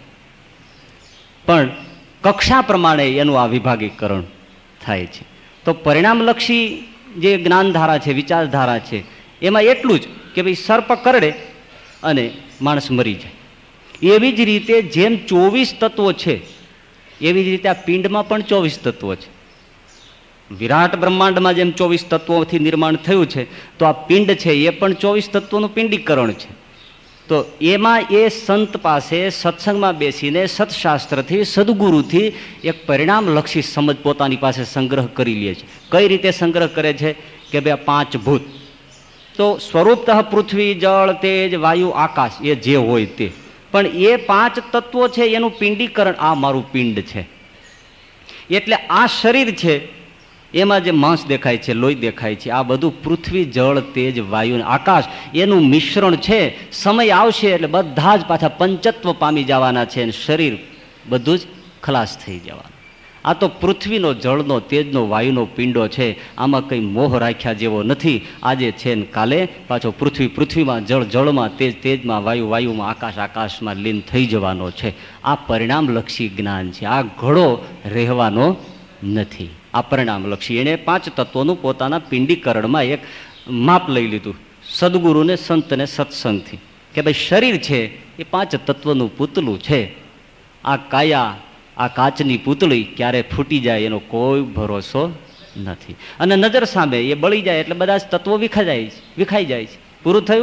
પણ કક્ષા પ્રમાણે એનું આ વિભાગીકરણ થાય છે. તો પરિણામલક્ષી જે જ્ઞાનધારા છે, વિચારધારા છે, એમાં એટલું જ કે ભાઈ સર્પ કરડે અને માણસ મરી જાય. એવી જ રીતે જેમ 24 તત્વો છે એવી જ રીતે આ પિંડમાં પણ 24 તત્વો છે. વિરાટ બ્રહ્માંડમાં જેમ 24 તત્વોથી નિર્માણ થયું છે, તો આ પિંડ છે એ પણ 24 તત્વોનું પિંડીકરણ છે. તો એમાં એ સંત પાસે સત્સંગમાં બેસીને સત્શાસ્ત્રથી, સદગુરુથી એક પરિણામલક્ષી સમજ પોતાની પાસે સંગ્રહ કરી લે છે. કઈ રીતે સંગ્રહ કરે છે કે ભાઈ 5 ભૂત તો સ્વરૂપતઃ પૃથ્વી, જળ, તેજ, વાયુ, આકાશ, એ જે હોય તે, પણ એ 5 તત્વો છે એનું પિંડીકરણ આ મારું પિંડ છે. એટલે આ શરીર છે એમાં જે માંસ દેખાય છે, લોહી દેખાય છે, આ બધું પૃથ્વી, જળ, તેજ, વાયુ, આકાશ એનું મિશ્રણ છે. સમય આવશે એટલે બધા જ પાછા પંચત્વ પામી જવાના છે અને શરીર બધું જ ખલાસ થઈ જવાનું. આ તો પૃથ્વીનો, જળનો, તેજનો, વાયુનો પિંડો છે. આમાં કંઈ મોહ રાખ્યા જેવો નથી. આજે છે ને કાલે પાછો પૃથ્વીમાં, જળ જળમાં, તેજ તેજમાં, વાયુ વાયુમાં, આકાશ આકાશમાં લીન થઈ જવાનો છે. આ પરિણામલક્ષી જ્ઞાન છે. આ ઘડો રહેવાનો નથી. આ પરિણામલક્ષી. એણે 5 તત્વોનું પોતાના પિંડીકરણમાં એક માપ લઈ લીધું સદગુરુને, સંતને, સત્સંગથી, કે ભાઈ શરીર છે એ 5 તત્વનું પૂતળું છે. આ કાયા, આ કાચની પૂતળી ક્યારે ફૂટી જાય એનો કોઈ ભરોસો નથી. અને નજર સામે એ બળી જાય એટલે બધા જ તત્વો વિખાઈ જાય છે. પૂરું થયું. તો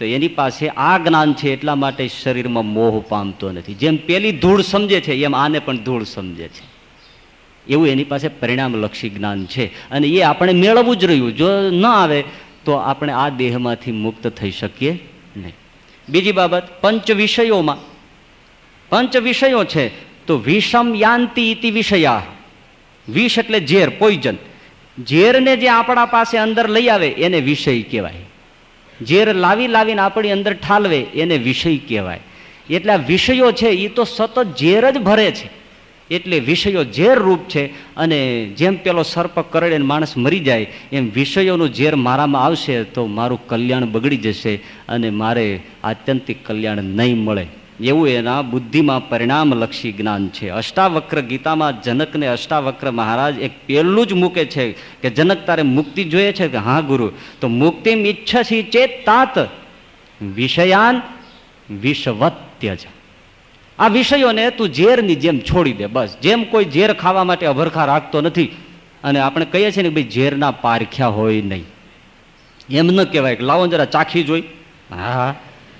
તો એની પાસે આ જ્ઞાન છે, એટલા માટે શરીરમાં મોહ પામતો નથી. જેમ પેલી ધૂળ સમજે છે એમ આને પણ ધૂળ સમજે છે. એવું એની પાસે પરિણામલક્ષી જ્ઞાન છે, અને એ આપણે મેળવવું જ રહ્યું. જો ન આવે તો આપણે આ દેહમાંથી મુક્ત થઈ શકીએ નહીં. બીજી બાબત, પંચ વિષયોમાં, પંચ વિષયો છે તો વિષમ યાંતિ ઇતિ વિષયા. વિષ એટલે ઝેર, પોઈઝન. ઝેરને જે આપણા પાસે અંદર લઈ આવે એને વિષય કહેવાય. ઝેર લાવીને આપણી અંદર ઠાલવે એને વિષય કહેવાય. એટલે આ વિષયો છે એ તો સતત ઝેર જ ભરે છે, એટલે વિષયો ઝેર રૂપ છે. અને જેમ પેલો સર્પ કરડે માણસ મરી જાય એમ વિષયોનું ઝેર મારામાં આવશે તો મારું કલ્યાણ બગડી જશે અને મારે આત્યંતિક કલ્યાણ નહીં મળે. એવું એના બુદ્ધિમાં પરિણામલક્ષી જ્ઞાન છે. અષ્ટાવક્ર ગીતામાં જનકને અષ્ટાવક્ર મહારાજ એક પહેલું જ મૂકે છે કે જનક તારે મુક્તિ જોઈએ છે? કે હા ગુરુ. તો મુક્તિમ ઈચ્છસી ચેત તાત વિષયાન વિષવત્ય છે. આ વિષયોને તું ઝેરની જેમ છોડી દે. બસ, જેમ કોઈ ઝેર ખાવા માટે અભરખા રાખતો નથી, અને આપણે કહીએ છીએ ને ભાઈ ઝેરના પારખ્યા હોય નહીં, એમ ન કહેવાય કે લાવો જરા ચાખી જોઈ. હા,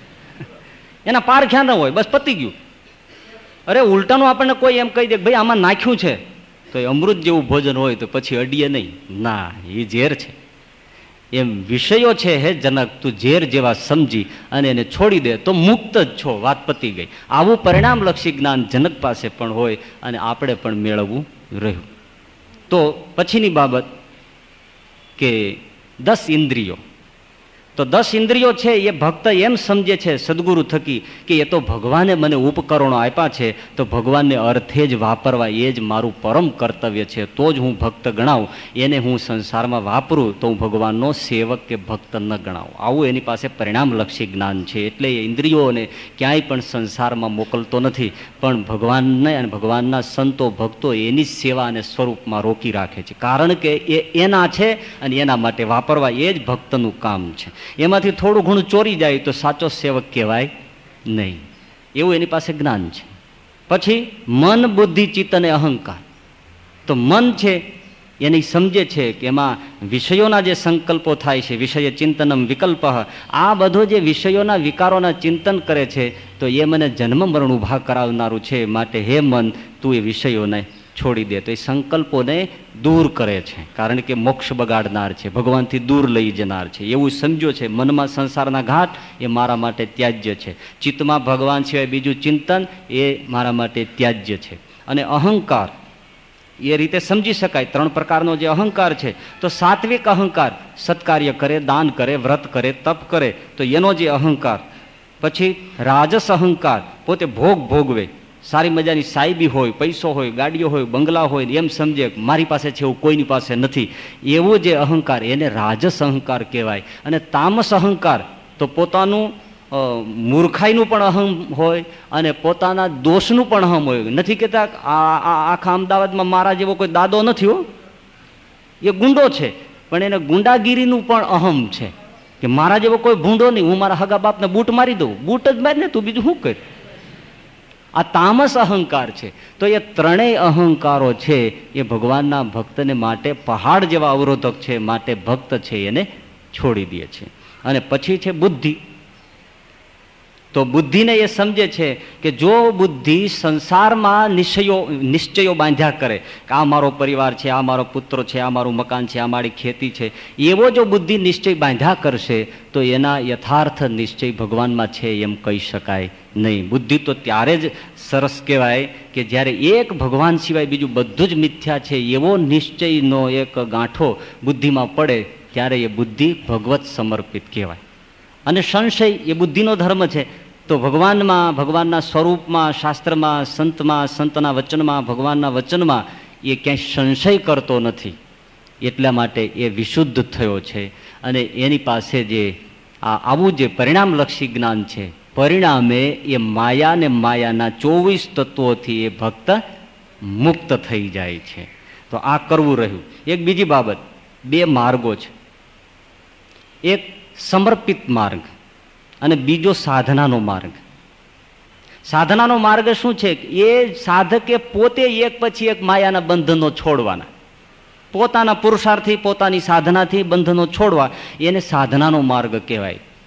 એના પારખ્યા ન હોય, બસ પતી ગયું. અરે ઉલટાનું આપણને કોઈ એમ કહી દે ભાઈ આમાં નાખ્યું છે, તો એ અમૃત જેવું ભોજન હોય તો પછી અડીએ નહીં. ના, એ ઝેર છે. એમ વિષયો છે હે જનક, તું ઝેર જેવા સમજી અને એને છોડી દે તો મુક્ત જ છો, વાત પતી ગઈ. આવું પરિણામલક્ષી જ્ઞાન જનક પાસે પણ હોય અને આપણે પણ મેળવવું રહ્યું. તો પછીની બાબત કે 10 ઇન્દ્રિયો. તો 10 ઇન્દ્રિયો છે એ ભક્ત એમ સમજે છે સદગુરુ થકી કે એ તો ભગવાને મને ઉપકરણો આપ્યા છે, તો ભગવાનને અર્થે જ વાપરવા એ જ મારું પરમ કર્તવ્ય છે, તો જ હું ભક્ત ગણાવું. એને હું સંસારમાં વાપરું તો હું ભગવાનનો સેવક કે ભક્ત ન ગણાવું. આવું એની પાસે પરિણામલક્ષી જ્ઞાન છે. એટલે એ ઇન્દ્રિયોને ક્યાંય પણ સંસારમાં મોકલતો નથી, પણ ભગવાનને અને ભગવાનના સંતો ભક્તો એની સેવા અને સ્વરૂપમાં રોકી રાખે છે. કારણ કે એ એના છે અને એના માટે વાપરવા એ જ ભક્તનું કામ છે. એમાંથી થોડું ઘણું ચોરી જાય તો સાચો સેવક કહેવાય નહીં. એવું એની પાસે જ્ઞાન છે. પછી મન, બુદ્ધિ, ચિત્ત અને અહંકાર. તો મન છે એની સમજે છે કે એમાં વિષયોના જે સંકલ્પો થાય છે, વિષય ચિંતનમ વિકલ્પ, આ બધો જે વિષયોના વિકારોના ચિંતન કરે છે તો એ મને જન્મ મરણ ઉભા કરાવનારું છે. માટે હે મન, તું એ વિષયોને છોડી દે. તો એ સંકલ્પોને દૂર કરે છે, કારણ કે મોક્ષ બગાડનાર છે, ભગવાનથી દૂર લઈ જનાર છે, એવું સમજો છે. મનમાં સંસારના ઘાટ એ મારા માટે ત્યાજ્ય છે. ચિત્તમાં ભગવાન સિવાય બીજું ચિંતન એ મારા માટે ત્યાજ્ય છે. અને અહંકાર એ રીતે સમજી શકાય. 3 પ્રકારનો જે અહંકાર છે, તો સાત્વિક અહંકાર સત્કાર્ય કરે, દાન કરે, વ્રત કરે, તપ કરે, તો એનો જે અહંકાર. પછી રાજસ અહંકાર, પોતે ભોગ ભોગવે, સારી મજાની સાહેબી હોય, પૈસો હોય, ગાડીઓ હોય, બંગલા હોય, એમ સમજે મારી પાસે છે એવું કોઈની પાસે નથી, એવો જે અહંકાર એને રાજસ અહંકાર કહેવાય. અને તામસ અહંકાર તો પોતાનું મૂર્ખાઈનું પણ અહમ હોય અને પોતાના દોષનું પણ અહમ હોય. નથી કહેતા આખા અમદાવાદમાં મારા જેવો કોઈ દાદો નથી હો, એ ગુંડો છે, પણ એને ગુંડાગીરીનું પણ અહમ છે કે મારા જેવો કોઈ ભૂંડો નહીં, હું મારા હગા બાપને બૂટ મારી દઉં. બૂટ જ મારી ને, તું બીજું શું કર. આ તામસ અહંકાર છે. તો એ ત્રણેય અહંકારો છે એ ભગવાનના ભક્તને માટે પહાડ જેવા અવરોધક છે, માટે ભક્ત છે એને છોડી દે છે. અને પછી છે બુદ્ધિ. તો બુદ્ધિને એ સમજે છે કે જો બુદ્ધિ સંસારમાં નિશ્ચયો બાંધ્યા કરે કે આ મારો પરિવાર છે, આ મારો પુત્ર છે, આ મારું મકાન છે, આ મારી ખેતી છે, એવો જો બુદ્ધિ નિશ્ચય બાંધ્યા કરશે તો એના યથાર્થ નિશ્ચય ભગવાનમાં છે એમ કહી શકાય નહીં. બુદ્ધિ તો ત્યારે જ સરસ કહેવાય કે જ્યારે એક ભગવાન સિવાય બીજું બધું જ મિથ્યા છે એવો નિશ્ચયનો એક ગાંઠો બુદ્ધિમાં પડે, ત્યારે એ બુદ્ધિ ભગવત સમર્પિત કહેવાય. અને સંશય એ બુદ્ધિનો ધર્મ છે. તો ભગવાનમાં, ભગવાનના સ્વરૂપમાં, શાસ્ત્રમાં, સંતમાં, સંતના વચનમાં, ભગવાનના વચનમાં એ ક્યાંય સંશય કરતો નથી. એટલા માટે એ વિશુદ્ધ થયો છે. અને એની પાસે જે આવું જે પરિણામલક્ષી જ્ઞાન છે, પરિણામે એ માયા ને માયાના 24 તત્વોથી એ ભક્ત મુક્ત થઈ જાય છે. તો આ કરવું રહ્યું. એક બીજી બાબત, 2 માર્ગો છે. એક સમર્પિત માર્ગ અને બીજો સાધનાનો માર્ગ. સાધનાનો માર્ગ શું છે? એ સાધકે પોતે એક પછી એક માયાના બંધનો છોડવાના, પોતાના પુરુષાર્થથી, પોતાની સાધનાથી બંધનો છોડવા, એને સાધનાનો માર્ગ કહેવાય.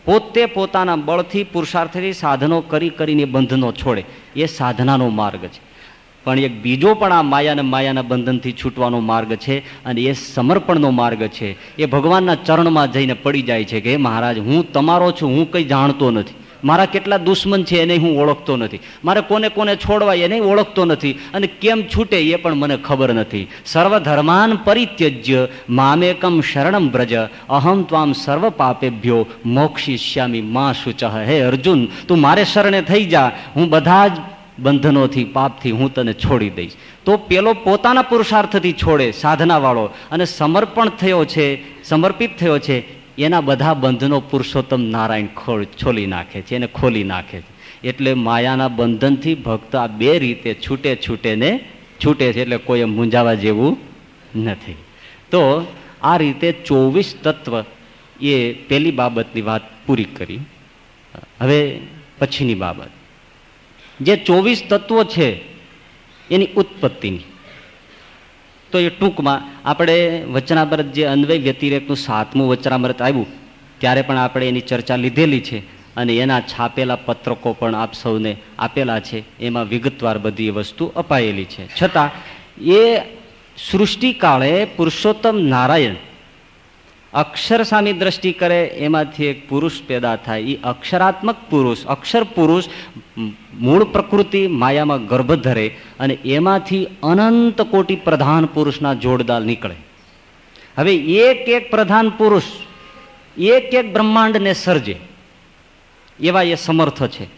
પોતે પોતાના બળથી પુરુષાર્થથી સાધનો કરીને બંધનો છોડે, એ સાધનાનો માર્ગ છે. પણ એક બીજો પણ આ માયાના બંધનથી છૂટવાનો માર્ગ છે, અને એ સમર્પણનો માર્ગ છે. એ ભગવાનના ચરણમાં જઈને પડી જાય છે કે હે મહારાજ, હું તમારો છું, હું કંઈ જાણતો નથી, મારા કેટલા દુશ્મન છે એને હું ઓળખતો નથી, મારે કોને કોને છોડવા એને ઓળખતો નથી, અને કેમ છૂટે એ પણ મને ખબર નથી. સર્વધર્માન પરિત્યજ્ય મામેકમ શરણમ બ્રજ અહમ ત્વામ સર્વ પાપેભ્યો મોક્ષિષ્યામિ મા શુચઃ. હે અર્જુન, તું મારે શરણે થઈ જા, હું બધા જ બંધનોથી પાપથી હું તને છોડી દઈશ. તો પેલો પોતાના પુરુષાર્થથી છોડે સાધનાવાળો, અને સમર્પણ થયો છે, સમર્પિત થયો છે, એના બધા બંધનો પુરુષોત્તમ નારાયણ છોલી નાખે છે, એને ખોલી નાખે છે. એટલે માયાના બંધનથી ભક્ત આ બે રીતે છૂટે છે, એટલે કોઈ મૂંઝાવા જેવું નથી. તો આ રીતે 24 તત્વ, એ પેલી બાબતની વાત પૂરી કરી. હવે પછીની બાબત, જે 24 તત્વો છે એની ઉત્પત્તિની, તો એ ટૂંકમાં આપણે વચનામૃત, જે અન્વય વ્યતિરેકનું 7મું વચનામૃત આવ્યું ત્યારે પણ આપણે એની ચર્ચા લીધેલી છે, અને એના છાપેલા પત્રકો પણ આપ સૌને આપેલા છે. એમાં વિગતવાર બધી વસ્તુ અપાયેલી છે. છતાં એ સૃષ્ટિકાળે પુરુષોત્તમ નારાયણ અક્ષર સામે દ્રષ્ટિ કરે, એમાંથી એક પુરુષ પેદા થાય. એ અક્ષરાત્મક પુરુષ, અક્ષર પુરુષ મૂળ પ્રકૃતિ માયામાં ગર્ભ ધરે, અને એમાંથી અનંત કોટી પ્રધાન પુરુષના જોડદાર નીકળે. હવે એક પ્રધાન પુરુષ એક બ્રહ્માંડને સર્જે એવા એ સમર્થ છે.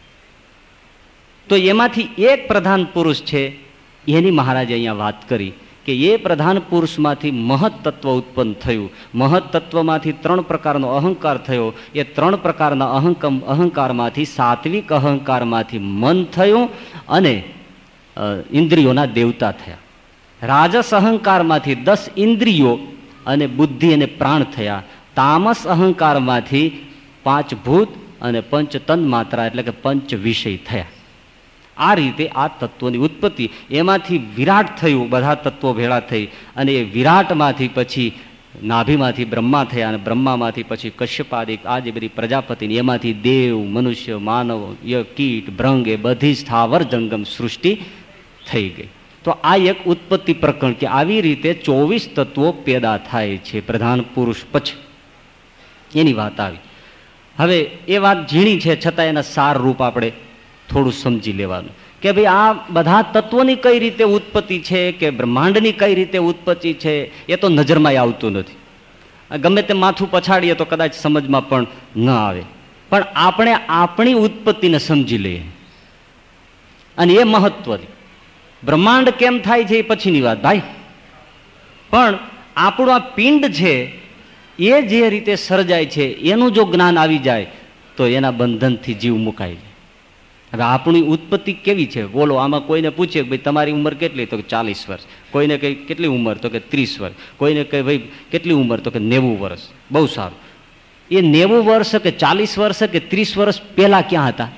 તો એમાંથી એક પ્રધાન પુરુષ છે, એની મહારાજે અહીંયા વાત કરી કે એ પ્રધાન પુરુષમાંથી મહત તત્વ ઉત્પન્ન થયું. મહત તત્વમાંથી 3 પ્રકારનો અહંકાર થયો. એ 3 પ્રકારના અહંકારમાંથી સાત્વિક અહંકારમાંથી મન થયું, અને ઇન્દ્રિયોના દેવતા થયા. રાજસ અહંકારમાંથી 10 ઇન્દ્રિયો અને બુદ્ધિ અને પ્રાણ થયા. તામસ અહંકારમાંથી 5 ભૂત અને 5 તન માત્રા, એટલે કે 5 વિષય થયા. આ રીતે આ તત્વોની ઉત્પત્તિ, એમાંથી વિરાટ થયું, બધા તત્વો ભેળા થઈ, અને એ વિરાટમાંથી પછી નાભીમાંથી બ્રહ્મા થયા, અને બ્રહ્મામાંથી પછી કશ્યપાદિક, આ જે બધી પ્રજાપતિની, એમાંથી દેવ, મનુષ્ય, માનવ, કીટ, ભ્રંગ, એ બધી સ્થાવર જંગમ સૃષ્ટિ થઈ ગઈ. તો આ એક ઉત્પત્તિ પ્રકરણ, કે આવી રીતે 24 તત્વો પેદા થાય છે પ્રધાન પુરુષ પછી, એની વાત આવી. હવે એ વાત ઝીણી છે, છતાં એના સાર રૂપ આપણે થોડું સમજી લેવાનું, કે ભાઈ આ બધા તત્વોની કઈ રીતે ઉત્પત્તિ છે, કે બ્રહ્માંડની કઈ રીતે ઉત્પત્તિ છે, એ તો નજરમાં આવતું નથી. ગમે તે માથું પછાડીએ તો કદાચ સમજમાં પણ ન આવે. પણ આપણે આપણી ઉત્પત્તિને સમજી લઈએ, અને એ મહત્વની. બ્રહ્માંડ કેમ થાય છે એ પછીની વાત ભાઈ, પણ આપણું આ પિંડ છે એ જે રીતે સર્જાય છે એનું જો જ્ઞાન આવી જાય તો એના બંધનથી જીવ મુકાઈ જાય. હવે આપણી ઉત્પત્તિ કેવી છે બોલો? આમાં કોઈને પૂછે ભાઈ તમારી ઉંમર કેટલી, તો કે 40 વર્ષ. કોઈને કઈ કેટલી ઉંમર, તો કે 30 વર્ષ. કોઈને કઈ ભાઈ કેટલી ઉંમર, તો કે 90 વર્ષ. બહુ સારું. એ 90 વર્ષ કે 40 વર્ષ કે 30 વર્ષ પહેલા ક્યાં હતા?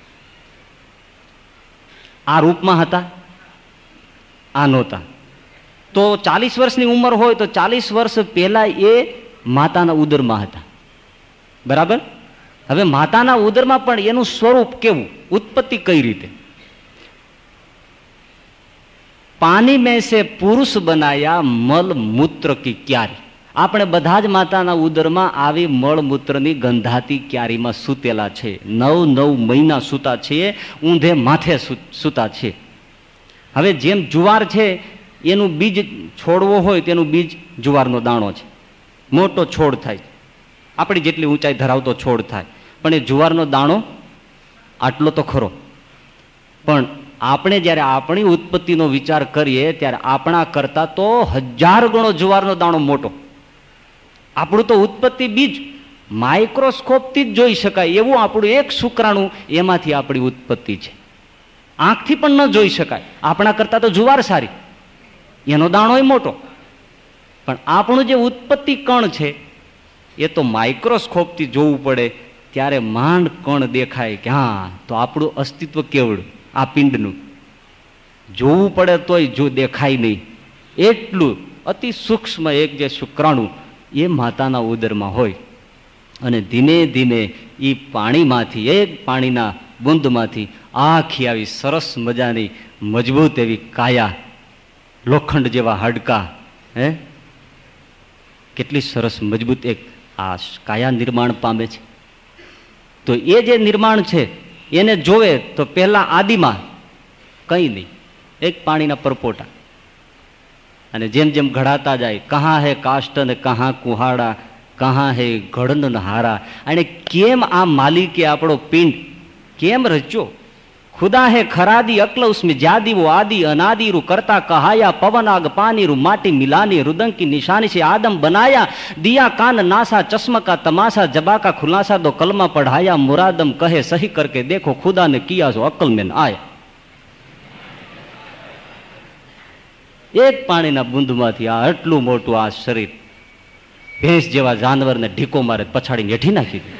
આ રૂપમાં હતા? આ નહોતા. તો 40 વર્ષની ઉંમર હોય તો 40 વર્ષ પહેલા એ માતાના ઉદરમાં હતા, બરાબર? હવે માતાના ઉદરમાં પણ એનું સ્વરૂપ કેવું, ઉત્પત્તિ કઈ રીતે? પાણી में से પુરુષ બનાયા મલ મૂત્ર કી ક્યારી. આપણે બધા જ માતાના ઉદરમાં આવી મળમૂત્રની ગંધાતી ક્યારીમાં સૂતેલા છે. 9 મહિના સૂતા છીએ, ઊંધે માથે સૂતા છે. હવે જેમ જુવાર છે એનું બીજ છોડવો હોય તેનું બીજ જુવારનો દાણો છે, મોટો છોડ થાય, આપણી જેટલી ઊંચાઈ ધરાવતો છોડ થાય, પણ એ જુવારનો દાણો આટલો તો ખરો. પણ આપણે જ્યારે આપણી ઉત્પત્તિનો વિચાર કરીએ ત્યારે આપણા કરતા તો 1000 ગણો જુવારનો દાણો મોટો. આપણું તો ઉત્પત્તિ બીજ માઇક્રોસ્કોપથી જ જોઈ શકાય એવું આપણું એક શુક્રાણુ, એમાંથી આપણી ઉત્પત્તિ છે. આંખથી પણ ન જોઈ શકાય. આપણા કરતા તો જુવાર સારી, એનો દાણો મોટો. પણ આપણું જે ઉત્પત્તિ કણ છે એ તો માઇક્રોસ્કોપથી જોવું પડે ત્યારે માંડ કણ દેખાય કે હા, તો આપણું અસ્તિત્વ કેવડું આ પિંડનું જોવું પડે તોય જો દેખાય નહીં. એટલું અતિ સૂક્ષ્મ એક જે શુક્રાણુ એ માતાના ઉદરમાં હોય. અને ધીમે ધીમે એ પાણીમાંથી, એક પાણીના બુંદમાંથી આખી આવી સરસ મજાની મજબૂત એવી કાયા, લોખંડ જેવા હાડકા, કેટલી સરસ મજબૂત એક આ કાયા નિર્માણ પામે છે. તો એ જે નિર્માણ છે એને જોવે તો પહેલા આદિમાં કંઈ નહીં, એક પાણીના પરપોટા. અને જેમ જેમ ઘડાતા જાય, કહા હે કાષ્ટ ને કહા કુહાડા, કહા હે ઘડન હારા. અને કેમ આ માલિકે આપણો પિંડ કેમ રચ્યો? ખુદા હે ખરાદી અકલ ઉસમે જાદી વો આદि अनादि रु करता कहाया पवन आग पानी रु माटी मिलानी रुदंग की निशानी से आदम बनाया दिया कान नासा चश्मा का तमाशा जबा का खुलासा दो कलमा पढ़ाया मुरादम कहे सही करके देखो खुदा ने किया जो अकल में आया. એક પાણીના બુંદમાંથી આ આટલું મોટું આ શરીર ભેંસ જેવા જાનવરને ઢીકો મારે પછાડીને હેઠી નાખી દે.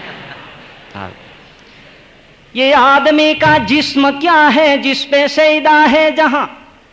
ये आदमी का जिस्म क्या है जिसपे सैदा है जहां,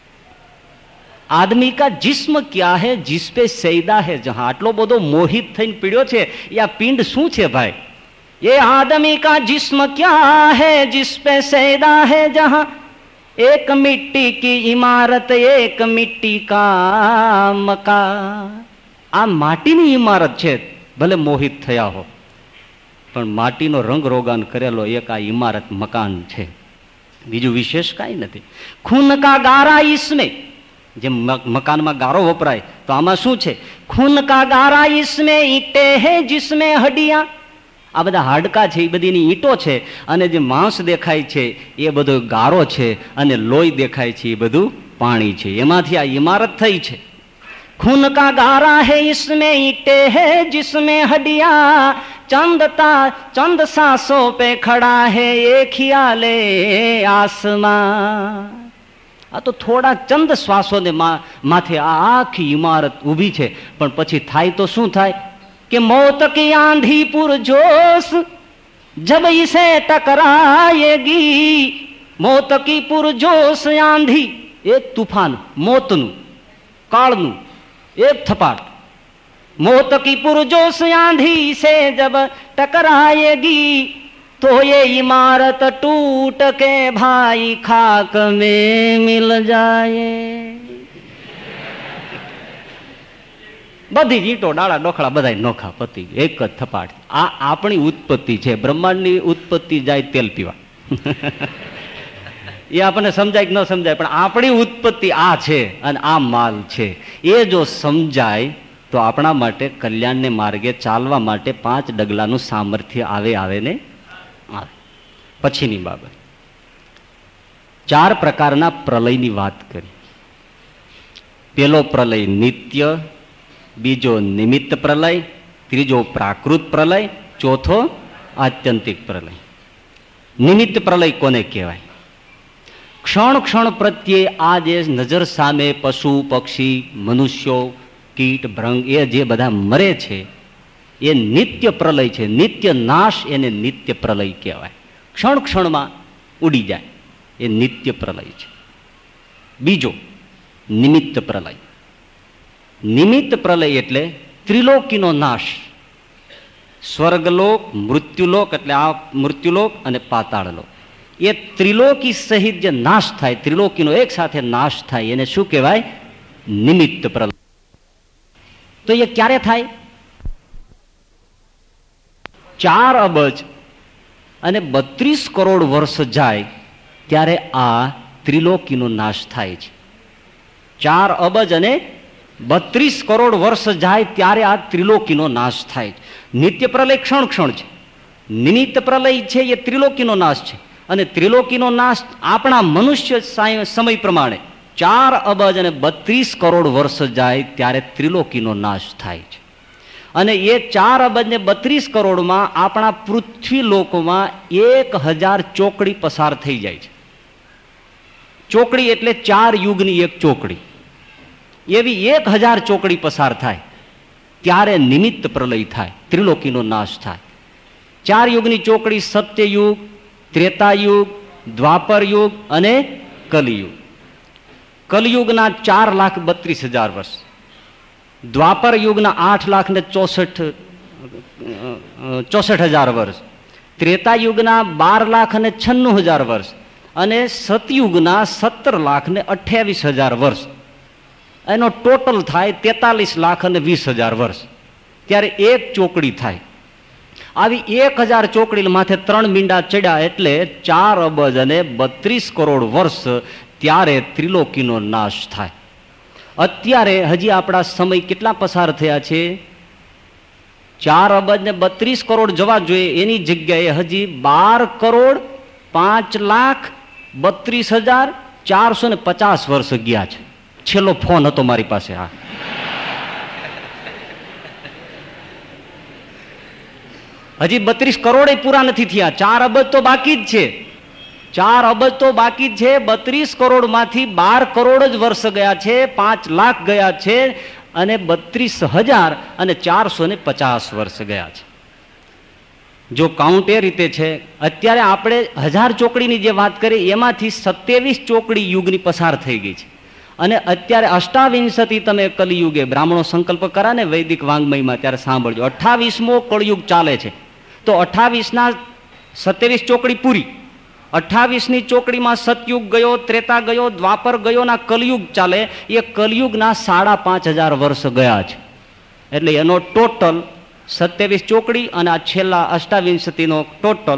आदमी का जिस्म क्या है जिसपे सैदा है जहां. આટલો બધો મોહિત થઈને પીડ્યો છે એ આ પિંડ શું છે ભાઈ? ये आदमी का जिस्म क्या है जिसपे सैदा है जहां, एक मिट्टी की इमारत एक मिट्टी का मकान. આ માટીની ઇમારત છે, ભલે મોહિત થયા હો, પણ માટીનો રંગ રોગાન કરેલો એક આ ઇમારત મકાન છે, બીજું વિશેષ કાંઈ નથી. ખૂન કા ગારા ઈસમે, જેમ મકાનમાં ગારો વપરાય તો આમાં શું છે? ખૂન કા ગારા ઈસમે ઈંટે હે જિસમે હડિયા. આ બધા હાડકા છે, એ બધીની ઈંટો છે, અને જે માંસ દેખાય છે એ બધો ગારો છે, અને લોહી દેખાય છે એ બધું પાણી છે. એમાંથી આ ઇમારત થઈ છે. खून का गारा है इसमें ईंटे है जिसमें हड्डियां, चंद सांसों पे खड़ा है ये खियाले आसमां. આ તો થોડા ચંદ શ્વાસોને માથે આ આખી ઇમારત ઊભી છે, પણ પછી થાય તો શું થાય કે मौत की आंधी पुरजोश जब इसे टकराएगी, मौत की पुरजोश आंधी, एक तूफान મોતનું કાળનું एक थपाट, मौत की पुरजोश आंधी से जब टकराएगी तो ये इमारत टूट के भाई खाक में मिल जाए. બધી ઈંટો ડાળા ડોખડા બધા નોખા પતી, એક જ થપાટ. આ આપણી ઉત્પત્તિ છે. બ્રહ્માંડની ઉત્પત્તિ જાય તેલ પીવા. એ આપણને સમજાય કે ન સમજાય, પણ આપણી ઉત્પત્તિ આ છે અને આ માલ છે. એ જો સમજાય તો આપણા માટે કલ્યાણને માર્ગે ચાલવા માટે 5 ડગલાનું સામર્થ્ય આવે ને આવે. પછીની બાબત, 4 પ્રકારના પ્રલયની વાત કરી. પેલો પ્રલય નિત્ય, બીજો નિમિત્ત પ્રલય, ત્રીજો પ્રાકૃત પ્રલય, ચોથો આત્યંતિક પ્રલય. નિમિત્ત પ્રલય કોને કહેવાય? ક્ષણ ક્ષણ પ્રત્યે આ જે નજર સામે પશુ પક્ષી મનુષ્યો કીટ ભ્રંગ એ જે બધા મરે છે એ નિત્ય પ્રલય છે. નિત્ય નાશ એને નિત્ય પ્રલય કહેવાય. ક્ષણ ક્ષણમાં ઉડી જાય એ નિત્ય પ્રલય છે. બીજો નિમિત્ત પ્રલય. નિમિત્ત પ્રલય એટલે ત્રિલોકીનો નાશ. સ્વર્ગલોક, મૃત્યુલોક એટલે આ મૃત્યુલોક અને પાતાળલોક, એ ત્રિલોકી સહિત જે નાશ થાય, ત્રિલોકીનો એક સાથે નાશ થાય, એને શું કહેવાય? નિમિત્ત પ્રલય. તો એ ક્યારે થાય? 4 અબજ અને 32 કરોડ વર્ષ જાય ત્યારે આ ત્રિલોકીનો નાશ થાય છે. 4 અબજ અને 32 કરોડ વર્ષ જાય ત્યારે આ ત્રિલોકીનો નાશ થાય છે. નિત્ય પ્રલય ક્ષણ ક્ષણ છે. નિમિત્ત પ્રલય છે એ ત્રિલોકીનો નાશ છે. અને ત્રિલોકીનો નાશ આપણા મનુષ્ય સમય પ્રમાણે 4 અબજ અને 32 કરોડ વર્ષ જાય ત્યારે ત્રિલોકીનો નાશ થાય છે. અને એ 4 અબજ ને 32 કરોડમાં આપણા પૃથ્વી લોકમાં 1000 ચોકડી પસાર થઈ જાય છે. ચોકડી એટલે 4 યુગની એક ચોકડી, એવી 1000 ચોકડી પસાર થાય ત્યારે નિમિત્ત પ્રલય થાય, ત્રિલોકીનો નાશ થાય. 4 યુગની ચોકડી સત્યયુગ, ત્રેતાયુગ, દ્વાપર યુગ અને કલિયુગ. કલિયુગના 4,32,000 વર્ષ, દ્વાપર યુગના 8,64,000 64,000 વર્ષ, ત્રેતાયુગના 12,96,000 વર્ષ અને સતયુગના 17,28,000 વર્ષ. એનો ટોટલ થાય 43,20,000 વર્ષ. ત્યારે એક ચોકડી થાય. આવી 1,000 ચોકડી માથે 3 મીંડા ચડ્યા એટલે 4 અબજ અને 32 કરોડ વર્ષ ત્યારે ત્રિલોકીનો નાશ થાય. અત્યારે હજી આપણા સમય કેટલા પસાર થયા છે? 4 અબજ ને 32 કરોડ જવા જોઈએ એની જગ્યાએ હજી 12,05,32,450 વર્ષ ગયા છે. છેલ્લો ફોન હતો મારી પાસે. આ હજી 32 કરોડ પૂરા નથી થયા. 4 અબજ તો બાકી જ છે. 4 અબજ તો બાકી જ છે. 32 કરોડ માંથી 12 કરોડ જ વર્ષ ગયા છે, 5 લાખ ગયા છે અને 32,450 વર્ષ ગયા છે. જો કાઉન્ટ એ રીતે છે, અત્યારે આપણે 1000 ચોકડીની જે વાત કરી એમાંથી 27 ચોકડી યુગની પસાર થઈ ગઈ છે. અને અત્યારે અષ્ટાવિંશતિ તમે કલિયુગે બ્રાહ્મણો સંકલ્પ કરા ને વૈદિક વાંગ્મયમાં, ત્યારે સાંભળજો 28મો કળયુગ ચાલે છે. તો 28ના 27 ચોકડી પૂરી. 28ની ચોકડીમાં સતયુગ ગયો, ત્રેતા ગયો, દ્વાપર ગયો, ના કલયુગ ચાલે. એ કલયુગના 5,500 વર્ષ ગયા છે. એટલે એનો ટોટલ 27 ચોકડી અને આ છેલ્લા અષ્ટાવિંશતિનો ટોટલ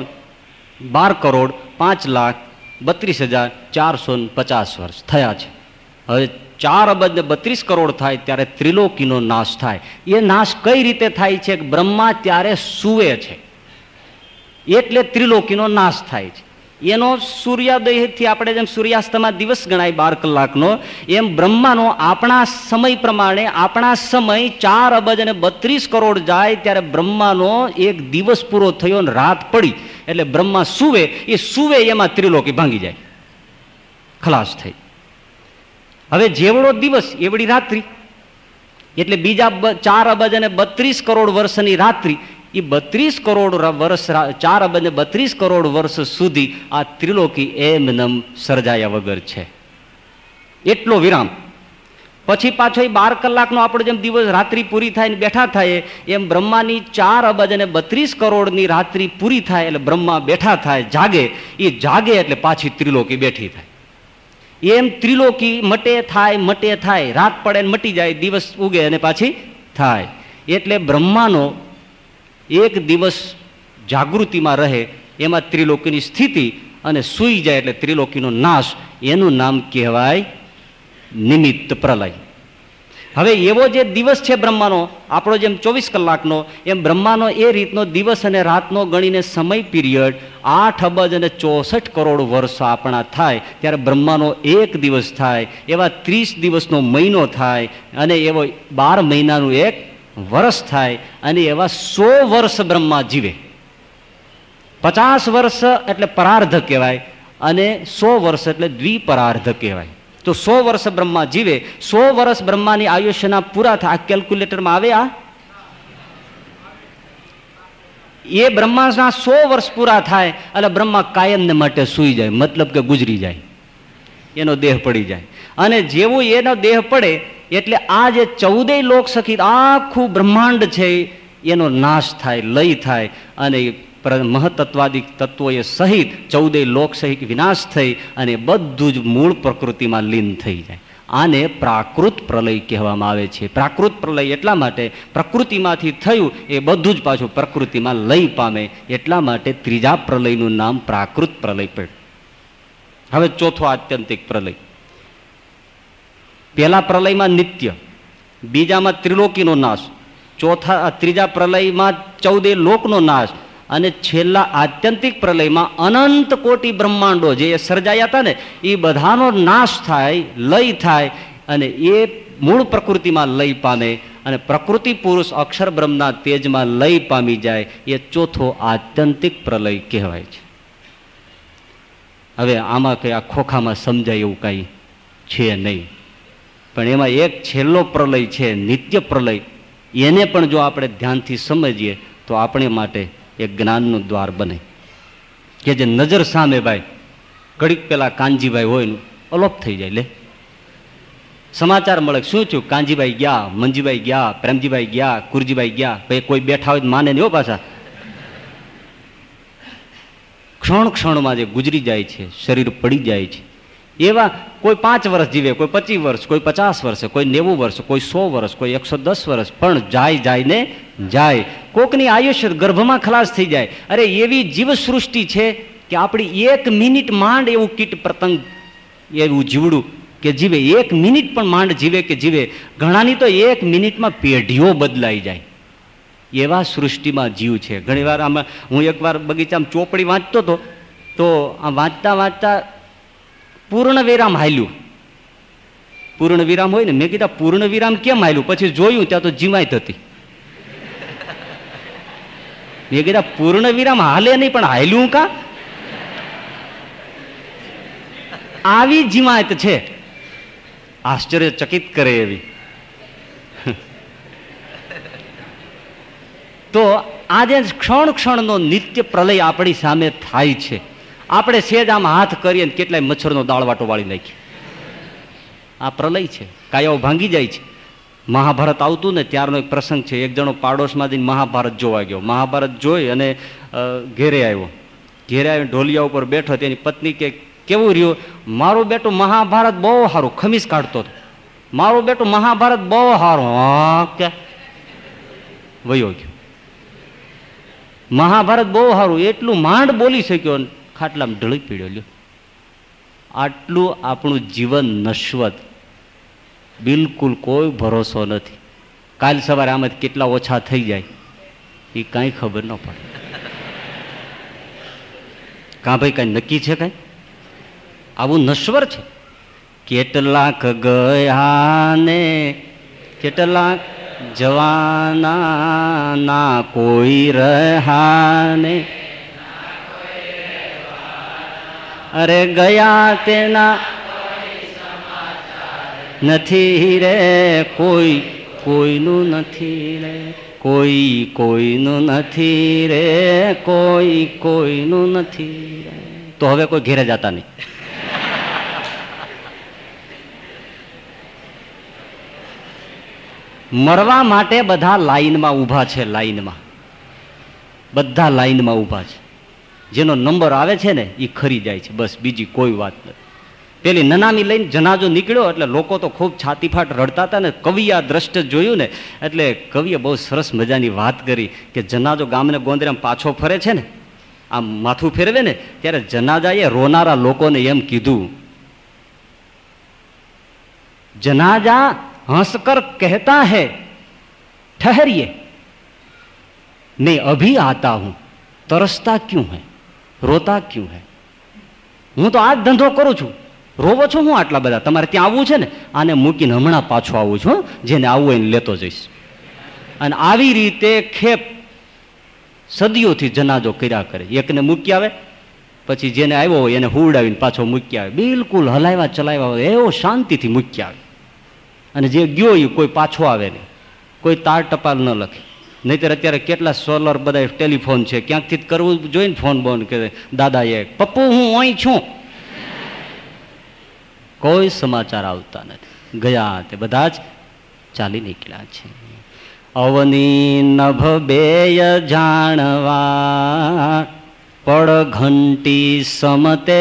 12,05,32,450 વર્ષ થયા છે. હવે 4 અબજ ને 32 કરોડ થાય ત્યારે ત્રિલોકીનો નાશ થાય. એ નાશ કઈ રીતે થાય છે? બ્રહ્મા ત્યારે સૂવે છે એટલે ત્રિલોકીનો નાશ થાય છે. એનો સૂર્યોદયથી આપણે જેમ સૂર્યાસ્તમાં દિવસ ગણાય 12 કલાકનો, એમ બ્રહ્માનો આપણા સમય પ્રમાણે આપણા સમય 4 અબજ અને 32 કરોડ જાય ત્યારે બ્રહ્માનો એક દિવસ પૂરો થયો અને રાત પડી એટલે બ્રહ્મા સૂવે. એ સૂવે એમાં ત્રિલોકી ભાંગી જાય, ખલાસ થઈ. હવે જેવડો દિવસ એવડી રાત્રિ, એટલે બીજા 4 અબજ અને 32 કરોડ વર્ષની રાત્રિ. એ 32 કરોડ વર્ષ, 4 અબજ અને 32 કરોડ વર્ષ સુધી આ ત્રિલોકી એમનેમ સર્જાયા વગર છે. એટલો વિરામ. પછી પાછો એ 12 કલાકનો આપણો જેમ દિવસ રાત્રિ પૂરી થાય ને બેઠા થાય, એમ બ્રહ્માની 4 અબજ અને 32 કરોડની રાત્રિ પૂરી થાય એટલે બ્રહ્મા બેઠા થાય, જાગે. એ જાગે એટલે પાછી ત્રિલોકી બેઠી થાય. એમ ત્રિલોકી મટે થાય, રાત પડે ને મટી જાય, દિવસ ઉગે અને પાછી થાય. એટલે બ્રહ્માનો એક દિવસ જાગૃતિમાં રહે એમાં ત્રિલોકીની સ્થિતિ, અને સૂઈ જાય એટલે ત્રિલોકીનો નાશ. એનું નામ કહેવાય નિમિત્ત પ્રલય. હવે એવો જે દિવસ છે બ્રહ્માનો, આપણો જેમ 24 કલાકનો, એમ બ્રહ્માનો એ રીતનો દિવસ અને રાતનો ગણીને સમય પીરિયડ 8 અબજ અને 64 કરોડ વર્ષ આપણા થાય ત્યારે બ્રહ્માનો એક દિવસ થાય. એવા 30 દિવસનો મહિનો થાય અને એવો 12 મહિનાનું એક વર્ષ થાય અને એવા 100 વર્ષ બ્રહ્મા જીવે. 50 વર્ષ એટલે પરાર્ધ કહેવાય અને 100 વર્ષ એટલે દ્વિપરાર્ધ કહેવાય. તો 100 વર્ષ બ્રહ્મા જીવે. 100 વર્ષ બ્રહ્માની આયુષ્યના પૂરા થાય. આ કેલ્ક્યુલેટરમાં આવે. એ બ્રહ્માના 100 વર્ષ પૂરા થાય એટલે બ્રહ્મા કાયમને માટે સૂઈ જાય, મતલબ કે ગુજરી જાય, એનો દેહ પડી જાય. અને જેવું એનો દેહ પડે એટલે આ જે 14 લોક સખી આખું બ્રહ્માંડ છે એનો નાશ થાય, લય થાય અને મહતત્વાદિક તત્વોએ સહિત 14 લોક સહિત વિનાશ થઈ અને બધું જ મૂળ પ્રકૃતિમાં લીન થઈ જાય. આને પ્રાકૃત પ્રલય કહેવામાં આવે છે. પ્રાકૃત પ્રલય એટલા માટે પ્રકૃતિમાંથી થયું એ બધું જ પાછું પ્રકૃતિમાં લય પામે, એટલા માટે ત્રીજા પ્રલયનું નામ પ્રાકૃત પ્રલય પડ્યું. હવે ચોથો આત્યંતિક પ્રલય. પહેલા પ્રલયમાં નિત્ય, બીજામાં ત્રિલોકીનો નાશ, ત્રીજા પ્રલયમાં 14 લોકનો નાશ અને છેલ્લા આત્યંતિક પ્રલયમાં અનંત કોટી બ્રહ્માંડો જે સર્જાયા હતા ને એ બધાનો નાશ થાય, લય થાય અને એ મૂળ પ્રકૃતિમાં લય પામે અને પ્રકૃતિ પુરુષ અક્ષર બ્રહ્મના તેજમાં લય પામી જાય. એ ચોથો આત્યંતિક પ્રલય કહેવાય છે. હવે આમાં કઈ આ ખોખામાં સમજાય એવું કાંઈ છે નહીં, પણ એમાં એક છેલ્લો પ્રલય છે નિત્ય પ્રલય. એને પણ જો આપણે ધ્યાનથી સમજીએ તો આપણે માટે એક જ્ઞાનનું દ્વાર બને કે જે નજર સામે ભાઈ ઘડીક પેલા કાનજીભાઈ હોય ને અલોપ થઈ જાય. લે સમાચાર મળે શું થયું, કાંજીભાઈ ગયા, મંજીભાઈ ગયા, પ્રેમજીભાઈ ગયા, કુરજીભાઈ ગયા, ભાઈ કોઈ બેઠા હોય માને નહીં પાછા. ક્ષણ ક્ષણમાં જે ગુજરી જાય છે, શરીર પડી જાય છે. એવા કોઈ 5 વર્ષ જીવે, કોઈ 25 વર્ષ, કોઈ 50 વર્ષ, કોઈ 90 વર્ષ, કોઈ 100 વર્ષ, કોઈ 110 વર્ષ, પણ જાય ને જાય. કોકની આયુષ્ય ગર્ભમાં ખલાસ થઈ જાય. અરે એવી જીવ સૃષ્ટિ છે કે આપણી 1 મિનિટ માંડ એવું કીટ પતંગ એવું જીવડું કે જીવે, 1 મિનિટ પણ માંડ જીવે કે જીવે. ઘણાની તો 1 મિનિટમાં પેઢીઓ બદલાઈ જાય એવા સૃષ્ટિમાં જીવ છે. ઘણી વાર આમાં હું એકવાર બગીચામાં ચોપડી વાંચતો હતો, તો આ વાંચતા વાંચતા પૂર્ણ વિરામ હાલ્યું. પૂર્ણ વિરામ હોય ને, મેં કીધા પૂર્ણ વિરામ કેમ હાલ્યું? પછી જોયું ત્યાં તો જીવાત હતી. મેં કીધા પૂર્ણ વિરામ હાલે નહીં પણ હાલ્યું કા? આવી જીવાત છે, આશ્ચર્યચકિત કરે એવી. તો આજે ક્ષણ ક્ષણનો નિત્ય પ્રલય આપણી સામે થાય છે. આપણે સેજ આમ હાથ કરીએ ને કેટલાય મચ્છરનો દાળવાટો વાળી નાખીએ. આ પ્રલય છે, કાયાઓ ભાંગી જાય છે. મહાભારત આવતું ને ત્યારનો એક પ્રસંગ છે. એક જણો પાડોશમાં જઈને મહાભારત જોવા ગયો. મહાભારત જોઈ અને ઘેરે આવ્યો. ઢોલિયા ઉપર બેઠો. તેની પત્ની કે કેવું રહ્યું? મારું બેટું મહાભારત બહુ સારું, ખમીસ કાઢતો હતો. મારું બેટું મહાભારત બહુ સારું. કે વયો ગયો. મહાભારત બહુ સારું એટલું માંડ બોલી શક્યો, ખાટલામાં ઢળી પીડ્યો. લ્યો, આટલું આપણું જીવન નશ્વત, બિલકુલ કોઈ ભરોસો નથી. કાલ સવારે આમાં કેટલા ઓછા થઈ જાય એ કાંઈ ખબર ન પડે. કાં ભાઈ કાંઈ નક્કી છે? કાંઈ આવું નશ્વર છે. કેટલાક ગયા ને કેટલાક જવાના, ના કોઈ રહ્યા ને, અરે ગયા તેના નથી રે, કોઈ કોઈનું નથી રે, કોઈ કોઈનું નથી રે, કોઈ કોઈનું નથી રે. તો હવે કોઈ ઘેરે જતા નહીં. મરવા માટે બધા લાઈનમાં ઊભા છે. લાઈનમાં બધા લાઈનમાં ઊભા છે. જેનો નંબર આવે છે ને એ ખરી જાય છે, બસ બીજી કોઈ વાત નથી. પેલી નનામી લઈને જનાજો નીકળ્યો એટલે લોકો તો ખૂબ છાતીફાટ રડતા હતા ને. કવિએ આ દ્રષ્ટ જોયું ને એટલે કવિએ બહુ સરસ મજાની વાત કરી કે જનાજો ગામને ગોંદરામાં પાછો ફરે છે ને, આમ માથું ફેરવે ને ત્યારે જનાજાએ રોનારા લોકોને એમ કીધું, જનાજા हंसकर कहता है ठहरिए, मैं अभी आता हूं, तरसता क्यों है, रोता क्यों है? હું તો આ જ ધંધો કરું છું, રોવો છો હું આટલા બધા? તમારે ત્યાં આવવું છે ને, આને મૂકીને હમણાં પાછો આવું છું, જેને આવવું એને લેતો જઈશ. અને આવી રીતે ખેપ સદીઓથી જનાજો કર્યા કરે. એકને મૂકી આવે, પછી જેને આવ્યો હોય એને હુવડાવીને પાછો મૂકી આવે. બિલકુલ હલાવ્યા ચલાવ્યા હોય એવો શાંતિથી મૂકી આવે. અને જે ગયો એ કોઈ પાછો આવે નહીં, કોઈ તાર ટપાલ ન લખે. નહીતર અત્યારે કેટલા સોલર બધા ટેલિફોન છે, ક્યાંકથી જ કરવું જોઈએ ને ફોન બોન કે દાદા એ પપ્પુ હું અહીં છું. કોઈ સમાચાર આવતા નથી. ગયા તે બધા જ ચાલી નીકળ્યા છે. અવની નભ બેય જાણવા, પડ ઘંટી સમતે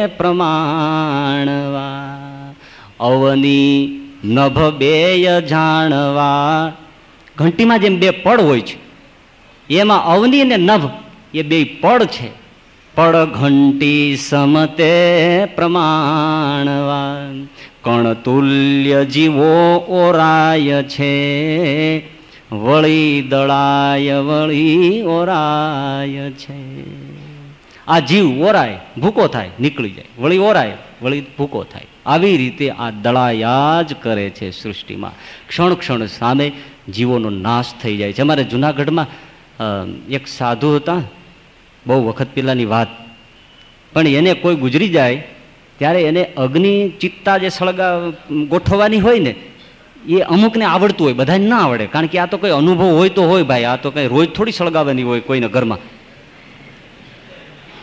પ્રમાણવા. અવની નભ બેય જાણવા, ઘંટીમાં જેમ બે પડ હોય છે એમાં અવની અને નભ એ બે પડ છે. પડ ઘંટી સમતે પ્રમાણવા, કણતુલ્ય જીવો ઓરાય છે, વળી દળાય વળી ઓરાય છે. આ જીવ ઓરાય ભૂકો થાય નીકળી જાય, વળી ઓરાય વળી ભૂકો થાય. આવી રીતે આ દળાયા જ કરે છે સૃષ્ટિમાં. ક્ષણ ક્ષણ સામે જીવોનો નાશ થઈ જાય છે. અમારે જુનાગઢમાં એક સાધુ હતા, બહુ વખત પહેલાની વાત, પણ એને કોઈ ગુજરી જાય ત્યારે એને અગ્નિ ચિત્તા જે સળગા ગોઠવવાની હોય ને એ અમુકને આવડતું હોય, બધાને ના આવડે. કારણ કે આ તો કઈ અનુભવ હોય તો હોય ભાઈ, આ તો કઈ રોજ થોડી સળગાવવાની હોય કોઈને ઘરમાં.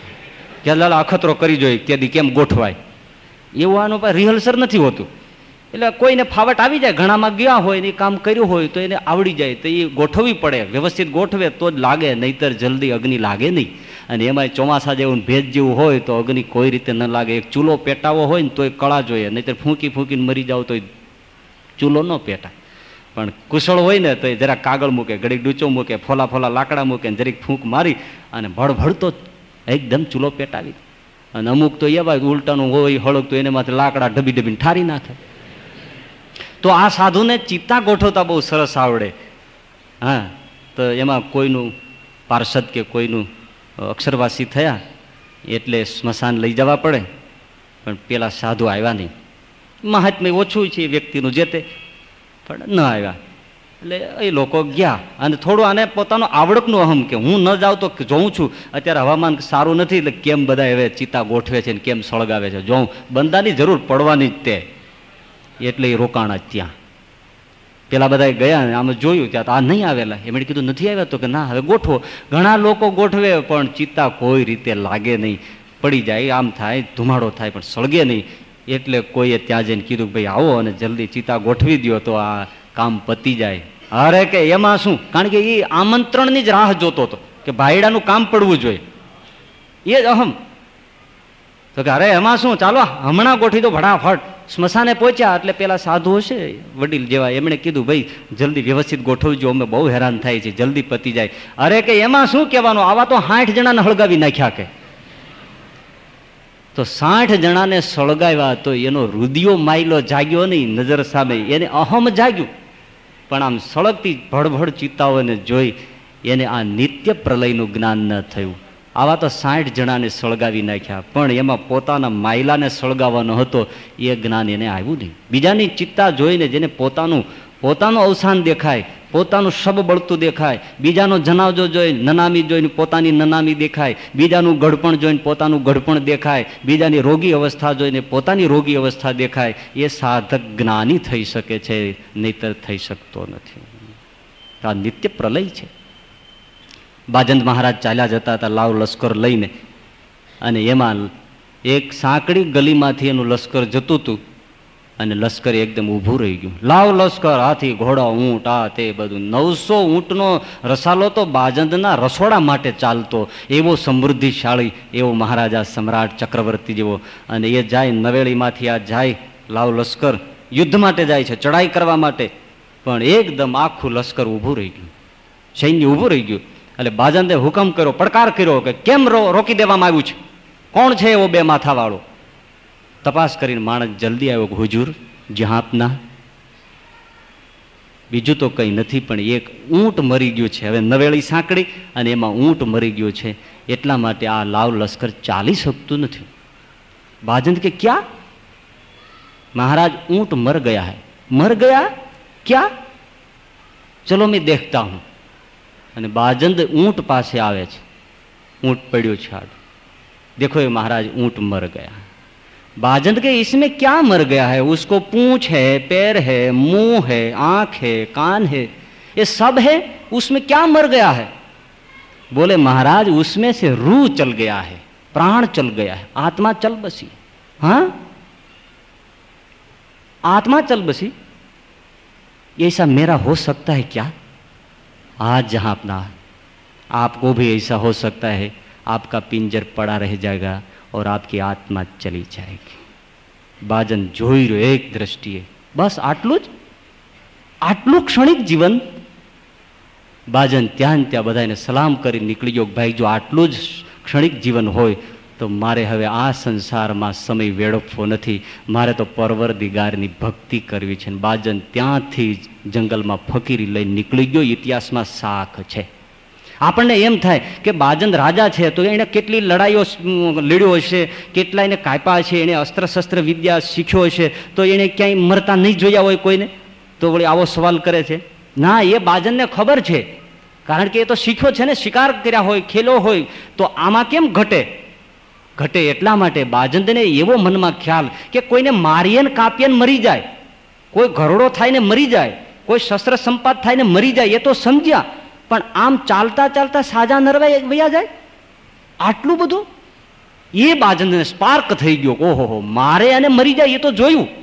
કે લાલ અખતરો કરી જોઈએ તેથી કેમ ગોઠવાય એવું આનું રિહર્સલ નથી હોતું. એટલે કોઈને ફાવટ આવી જાય, ઘણામાં ગયા હોય ને કામ કર્યું હોય તો એને આવડી જાય, તો એ ગોઠવવી પડે, વ્યવસ્થિત ગોઠવે તો જ લાગે, નહીતર જલ્દી અગ્નિ લાગે નહીં. અને એમાં ચોમાસા જેવું ભેજ જેવું હોય તો અગ્નિ કોઈ રીતે ન લાગે. એક ચૂલો પેટાવો હોય ને તો એ કળા જોઈએ, નહીતર ફૂંકી ફૂંકીને મરી જાવ તો ચૂલો ન પેટાય. પણ કુશળ હોય ને તો એ જરા કાગળ મૂકે, ઘડીક ડૂચો મૂકે, ફોલા ફોલા લાકડા મૂકે, જરીક ફૂંક મારી અને ભડભડતો એકદમ ચૂલો પેટાવી. અને અમુક તો એવા ઉલટાનું હોય હળક તો એને માથે લાકડા ઢબી ઢબીને ઠારી નાખે. તો આ સાધુને ચિત્તા ગોઠવતા બહુ સરસ આવડે. હા, તો એમાં કોઈનું પાર્ષદ કે કોઈનું અક્ષરવાસી થયા એટલે સ્મશાન લઈ જવા પડે, પણ પેલા સાધુ આવ્યા નહીં. મહાત્મ્ય ઓછું છે વ્યક્તિનું જે તે, પણ ન આવ્યા. એટલે એ લોકો ગયા અને થોડું આને પોતાનો આવડતનું અહમ કે હું ન જાઉં તો જોઉં છું અત્યારે હવામાન સારું નથી એટલે કેમ બધા હવે ચિત્તા ગોઠવે છે ને કેમ સળગાવે છે, જોઉં બંદાની જરૂર પડવાની જ તે, એટલે એ રોકાણા ત્યાં. પેલા બધા ગયા આમ જોયું ત્યાં આ નહીં આવેલા. એમણે કીધું નથી આવ્યા, તો કે ના હવે ગોઠવો. ઘણા લોકો ગોઠવે પણ ચિત્તા કોઈ રીતે લાગે નહીં, પડી જાય, આમ થાય, ધુમાડો થાય પણ સળગે નહીં. એટલે કોઈએ ત્યાં જઈને કીધું ભાઈ આવો અને જલ્દી ચિત્તા ગોઠવી દો તો આ કામ પતી જાય. અરે કે એમાં શું, કારણ કે એ આમંત્રણની જ રાહ જોતો હતો કે ભાઈડાનું કામ પડવું જોઈએ, એ જ અહમ. તો કે અરે એમાં શું, ચાલો હમણાં ગોઠવી દો ફટાફટ. સ્મશાને પહોંચ્યા એટલે પેલા સાધુ હશે વડીલ જેવા, એમણે કીધું ભાઈ જલ્દી વ્યવસ્થિત ગોઠવજો, અમે બહુ હેરાન થાય છે, જલ્દી પતી જાય. અરે કે એમાં શું કહેવાનું, આવા તો 60 જણાને હળગાવી નાખ્યા કે. તો 60 જણાને સળગાવ્યા તો એનો રુદિયો માયલો જાગ્યો નહીં નજર સામે, એને અહમ જાગ્યું. પણ આમ સળગતી ભડભડ ચિત્તાઓને જોઈ એને આ નિત્ય પ્રલયનું જ્ઞાન ન થયું. આવા તો 60 જણાને સળગાવી નાખ્યા, પણ એમાં પોતાના માયલાને સળગાવવાનો હતો એ જ્ઞાન એને આવ્યું નહીં. બીજાની ચિત્તા જોઈને જેને પોતાનું અવસાન દેખાય, પોતાનું શબ બળતું દેખાય, બીજાનો જનાવજો જોઈને નનામી જોઈને પોતાની નનામી દેખાય, બીજાનું ગઢપણ જોઈને પોતાનું ગઢપણ દેખાય, બીજાની રોગી અવસ્થા જોઈને પોતાની રોગી અવસ્થા દેખાય, એ સાધક જ્ઞાની થઈ શકે છે, નહીતર થઈ શકતો નથી. આ નિત્ય પ્રલય છે. બાજંદ મહારાજ ચાલ્યા જતા હતા લાવ લશ્કર લઈને, અને એમાં એક સાંકડી ગલીમાંથી એનું લશ્કર જતું હતું અને લશ્કર એકદમ ઊભું રહી ગયું. લાવ લશ્કર, હાથી, ઘોડા, ઊંટ, આ તે બધું. 900 ઊંટનો રસાલો તો બાજંદના રસોડા માટે ચાલતો, એવો સમૃદ્ધિશાળી, એવો મહારાજા સમ્રાટ ચક્રવર્તી જેવો. અને એ જાય નવેળીમાંથી, આ જાય લાવ લશ્કર યુદ્ધ માટે જાય છે, ચડાઈ કરવા માટે, પણ એકદમ આખું લશ્કર ઊભું રહી ગયું, સૈન્ય ઊભું રહી ગયું. એટલે બાજંદે હુકમ કર્યો, પડકાર કર્યો કે કેમ રોકી દેવામાં આવ્યું છે, કોણ છે એવો 2 માથાવાળો? તપાસ કરીને માણસ જલ્દી આવ્યો કે હુજુર જહાંપના, બીજું તો કંઈ નથી, પણ એક ઊંટ મરી ગયું છે. હવે નવેળી સાંકડી અને એમાં ઊંટ મરી ગયું છે, એટલા માટે આ લાવ લશ્કર ચાલી શકતું નથી. બાજંદ કે ક્યાં? મહારાજ ઊંટ મર ગયા હૈ. મર ગયા ક્યાં? ચલો મેં દેખતા હું. અને બાજંદ ઊંટ પાસે આવે છે, ऊंट पड़ियो छाड़, देखो ये महाराज ऊंट मर गया। बाजंद के इसमें क्या मर गया है? उसको पूंछ है, पैर है, मुंह है, आंख है, कान है, ये सब है, उसमें क्या मर गया है? बोले महाराज उसमें से रूह चल गया है, प्राण चल गया है, आत्मा चल बसी। हाँ, आत्मा चल बसी, ऐसा मेरा हो सकता है क्या? आज जहां अपना आपको भी ऐसा हो सकता है, आपका पिंजर पड़ा रह जाएगा और आपकी आत्मा चली जाएगी। बाजन જોઈ રહ્યો એક દ્રષ્ટિએ, બસ આટલું જ, આટલું ક્ષણિક જીવન। બાજન ત્યાં ત્યાં બધાને સલામ કરી નીકળી ગયો, ભાઈ જો આટલું જ ક્ષણિક જીવન હોય તો મારે હવે આ સંસારમાં સમય વેડફવો નથી, મારે તો પરવરદિગારની ભક્તિ કરવી છે। બાજન ત્યાંથી જંગલમાં ફકીરી લઈને નીકળી ગયો। ઇતિહાસમાં સાખ છે। આપણને એમ થાય કે બાજંદ રાજા છે તો એને કેટલી લડાઈઓ લડ્યો હશે, કેટલા એને કાપ્યા છે, એને અસ્ત્ર શસ્ત્ર વિદ્યા શીખ્યો હશે, તો એને ક્યાંય મરતા નહીં જોયા હોય કોઈને, તો વળી આવો સવાલ કરે છે? ના, એ બાજનને ખબર છે, કારણ કે એ તો શીખ્યો છે ને, શિકાર કર્યા હોય, ખેલો હોય, તો આમાં કેમ ઘટે? ઘટે એટલા માટે બાજંદને એવો મનમાં ખ્યાલ કે કોઈને મારીએ ને કાપીએ ને મરી જાય, કોઈ ઘરડો થાય ને મરી જાય, કોઈ શસ્ત્ર સંપાત થાય ને મરી જાય, એ તો સમજ્યા, પણ આમ ચાલતા ચાલતા સાજા નરવા વયા જાય, આટલું બધું? એ બાજંદને સ્પાર્ક થઈ ગયો, ઓહો મારે અને મરી જાય એ તો જોયું,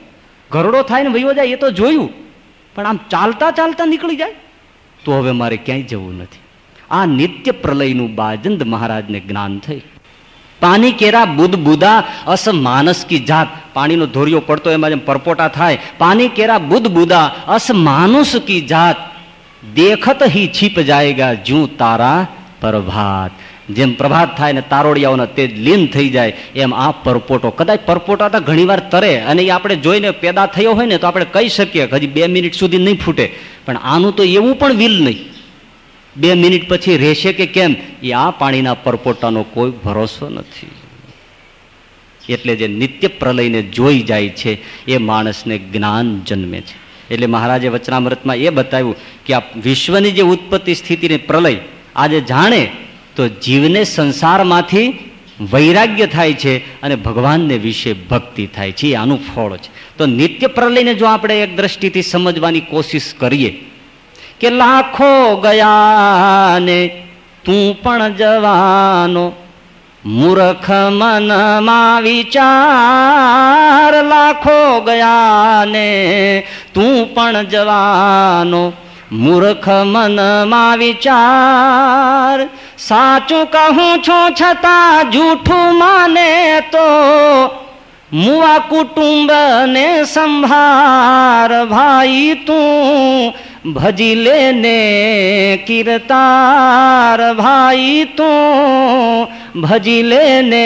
ઘરડો થાય ને વયો જાય એ તો જોયું, પણ આમ ચાલતા ચાલતા નીકળી જાય તો હવે મારે ક્યાંય જવું નથી. આ નિત્ય પ્રલયનું બાજંદ મહારાજને જ્ઞાન થઈ. પાણી કેરા બુદ બુદા અસ માનસ કી જાત. પાણીનો ધોરિયો પડતો એમાં જેમ પરપોટા થાય. પાણી કેરા બુદ બુદા અસ માનુષ કી જાત, દેખત હી છીપ જાયગા જૂ તારા પ્રભાત. જેમ પ્રભાત થાય ને તારોડિયાઓના તેજ લીન થઈ જાય એમ આ પરપોટો, કદાચ પરપોટા તો ઘણી વાર તરે અને એ આપણે જોઈને પેદા થયો હોય ને તો આપણે કહી શકીએ કે હજી 2 મિનિટ સુધી નહીં ફૂટે, પણ આનું તો એવું પણ વિલ નહીં, 2 મિનિટ પછી રહેશે કે કેમ એ આ પાણીના પરપોટાનો કોઈ ભરોસો નથી. એટલે જે નિત્ય પ્રલયને જોઈ જાય છે એ માણસને જ્ઞાન જન્મે છે. એટલે મહારાજે વચનામૃતમાં એ બતાવ્યું કે આ વિશ્વની જે ઉત્પત્તિ સ્થિતિને પ્રલય આજે જાણે તો જીવને સંસારમાંથી વૈરાગ્ય થાય છે અને ભગવાનને વિશે ભક્તિ થાય છે. આનું ફળ છે. તો નિત્ય પ્રલયને જો આપણે એક દ્રષ્ટિથી સમજવાની કોશિશ કરીએ કે લાખો ગયા ને તું પણ જવાનો, મૂર્ખ મનમાં વિચાર. લાખો ગયા ને તું પણ જવાનો, મૂર્ખ મનમાં વિચાર. સાચું કહું છું છતાં જૂઠું માને તો, મુઆ કુટુંબને સંભાર. ભાઈ તું ભજી લેને કીર્તાર, ભાઈ તું ભજી લેને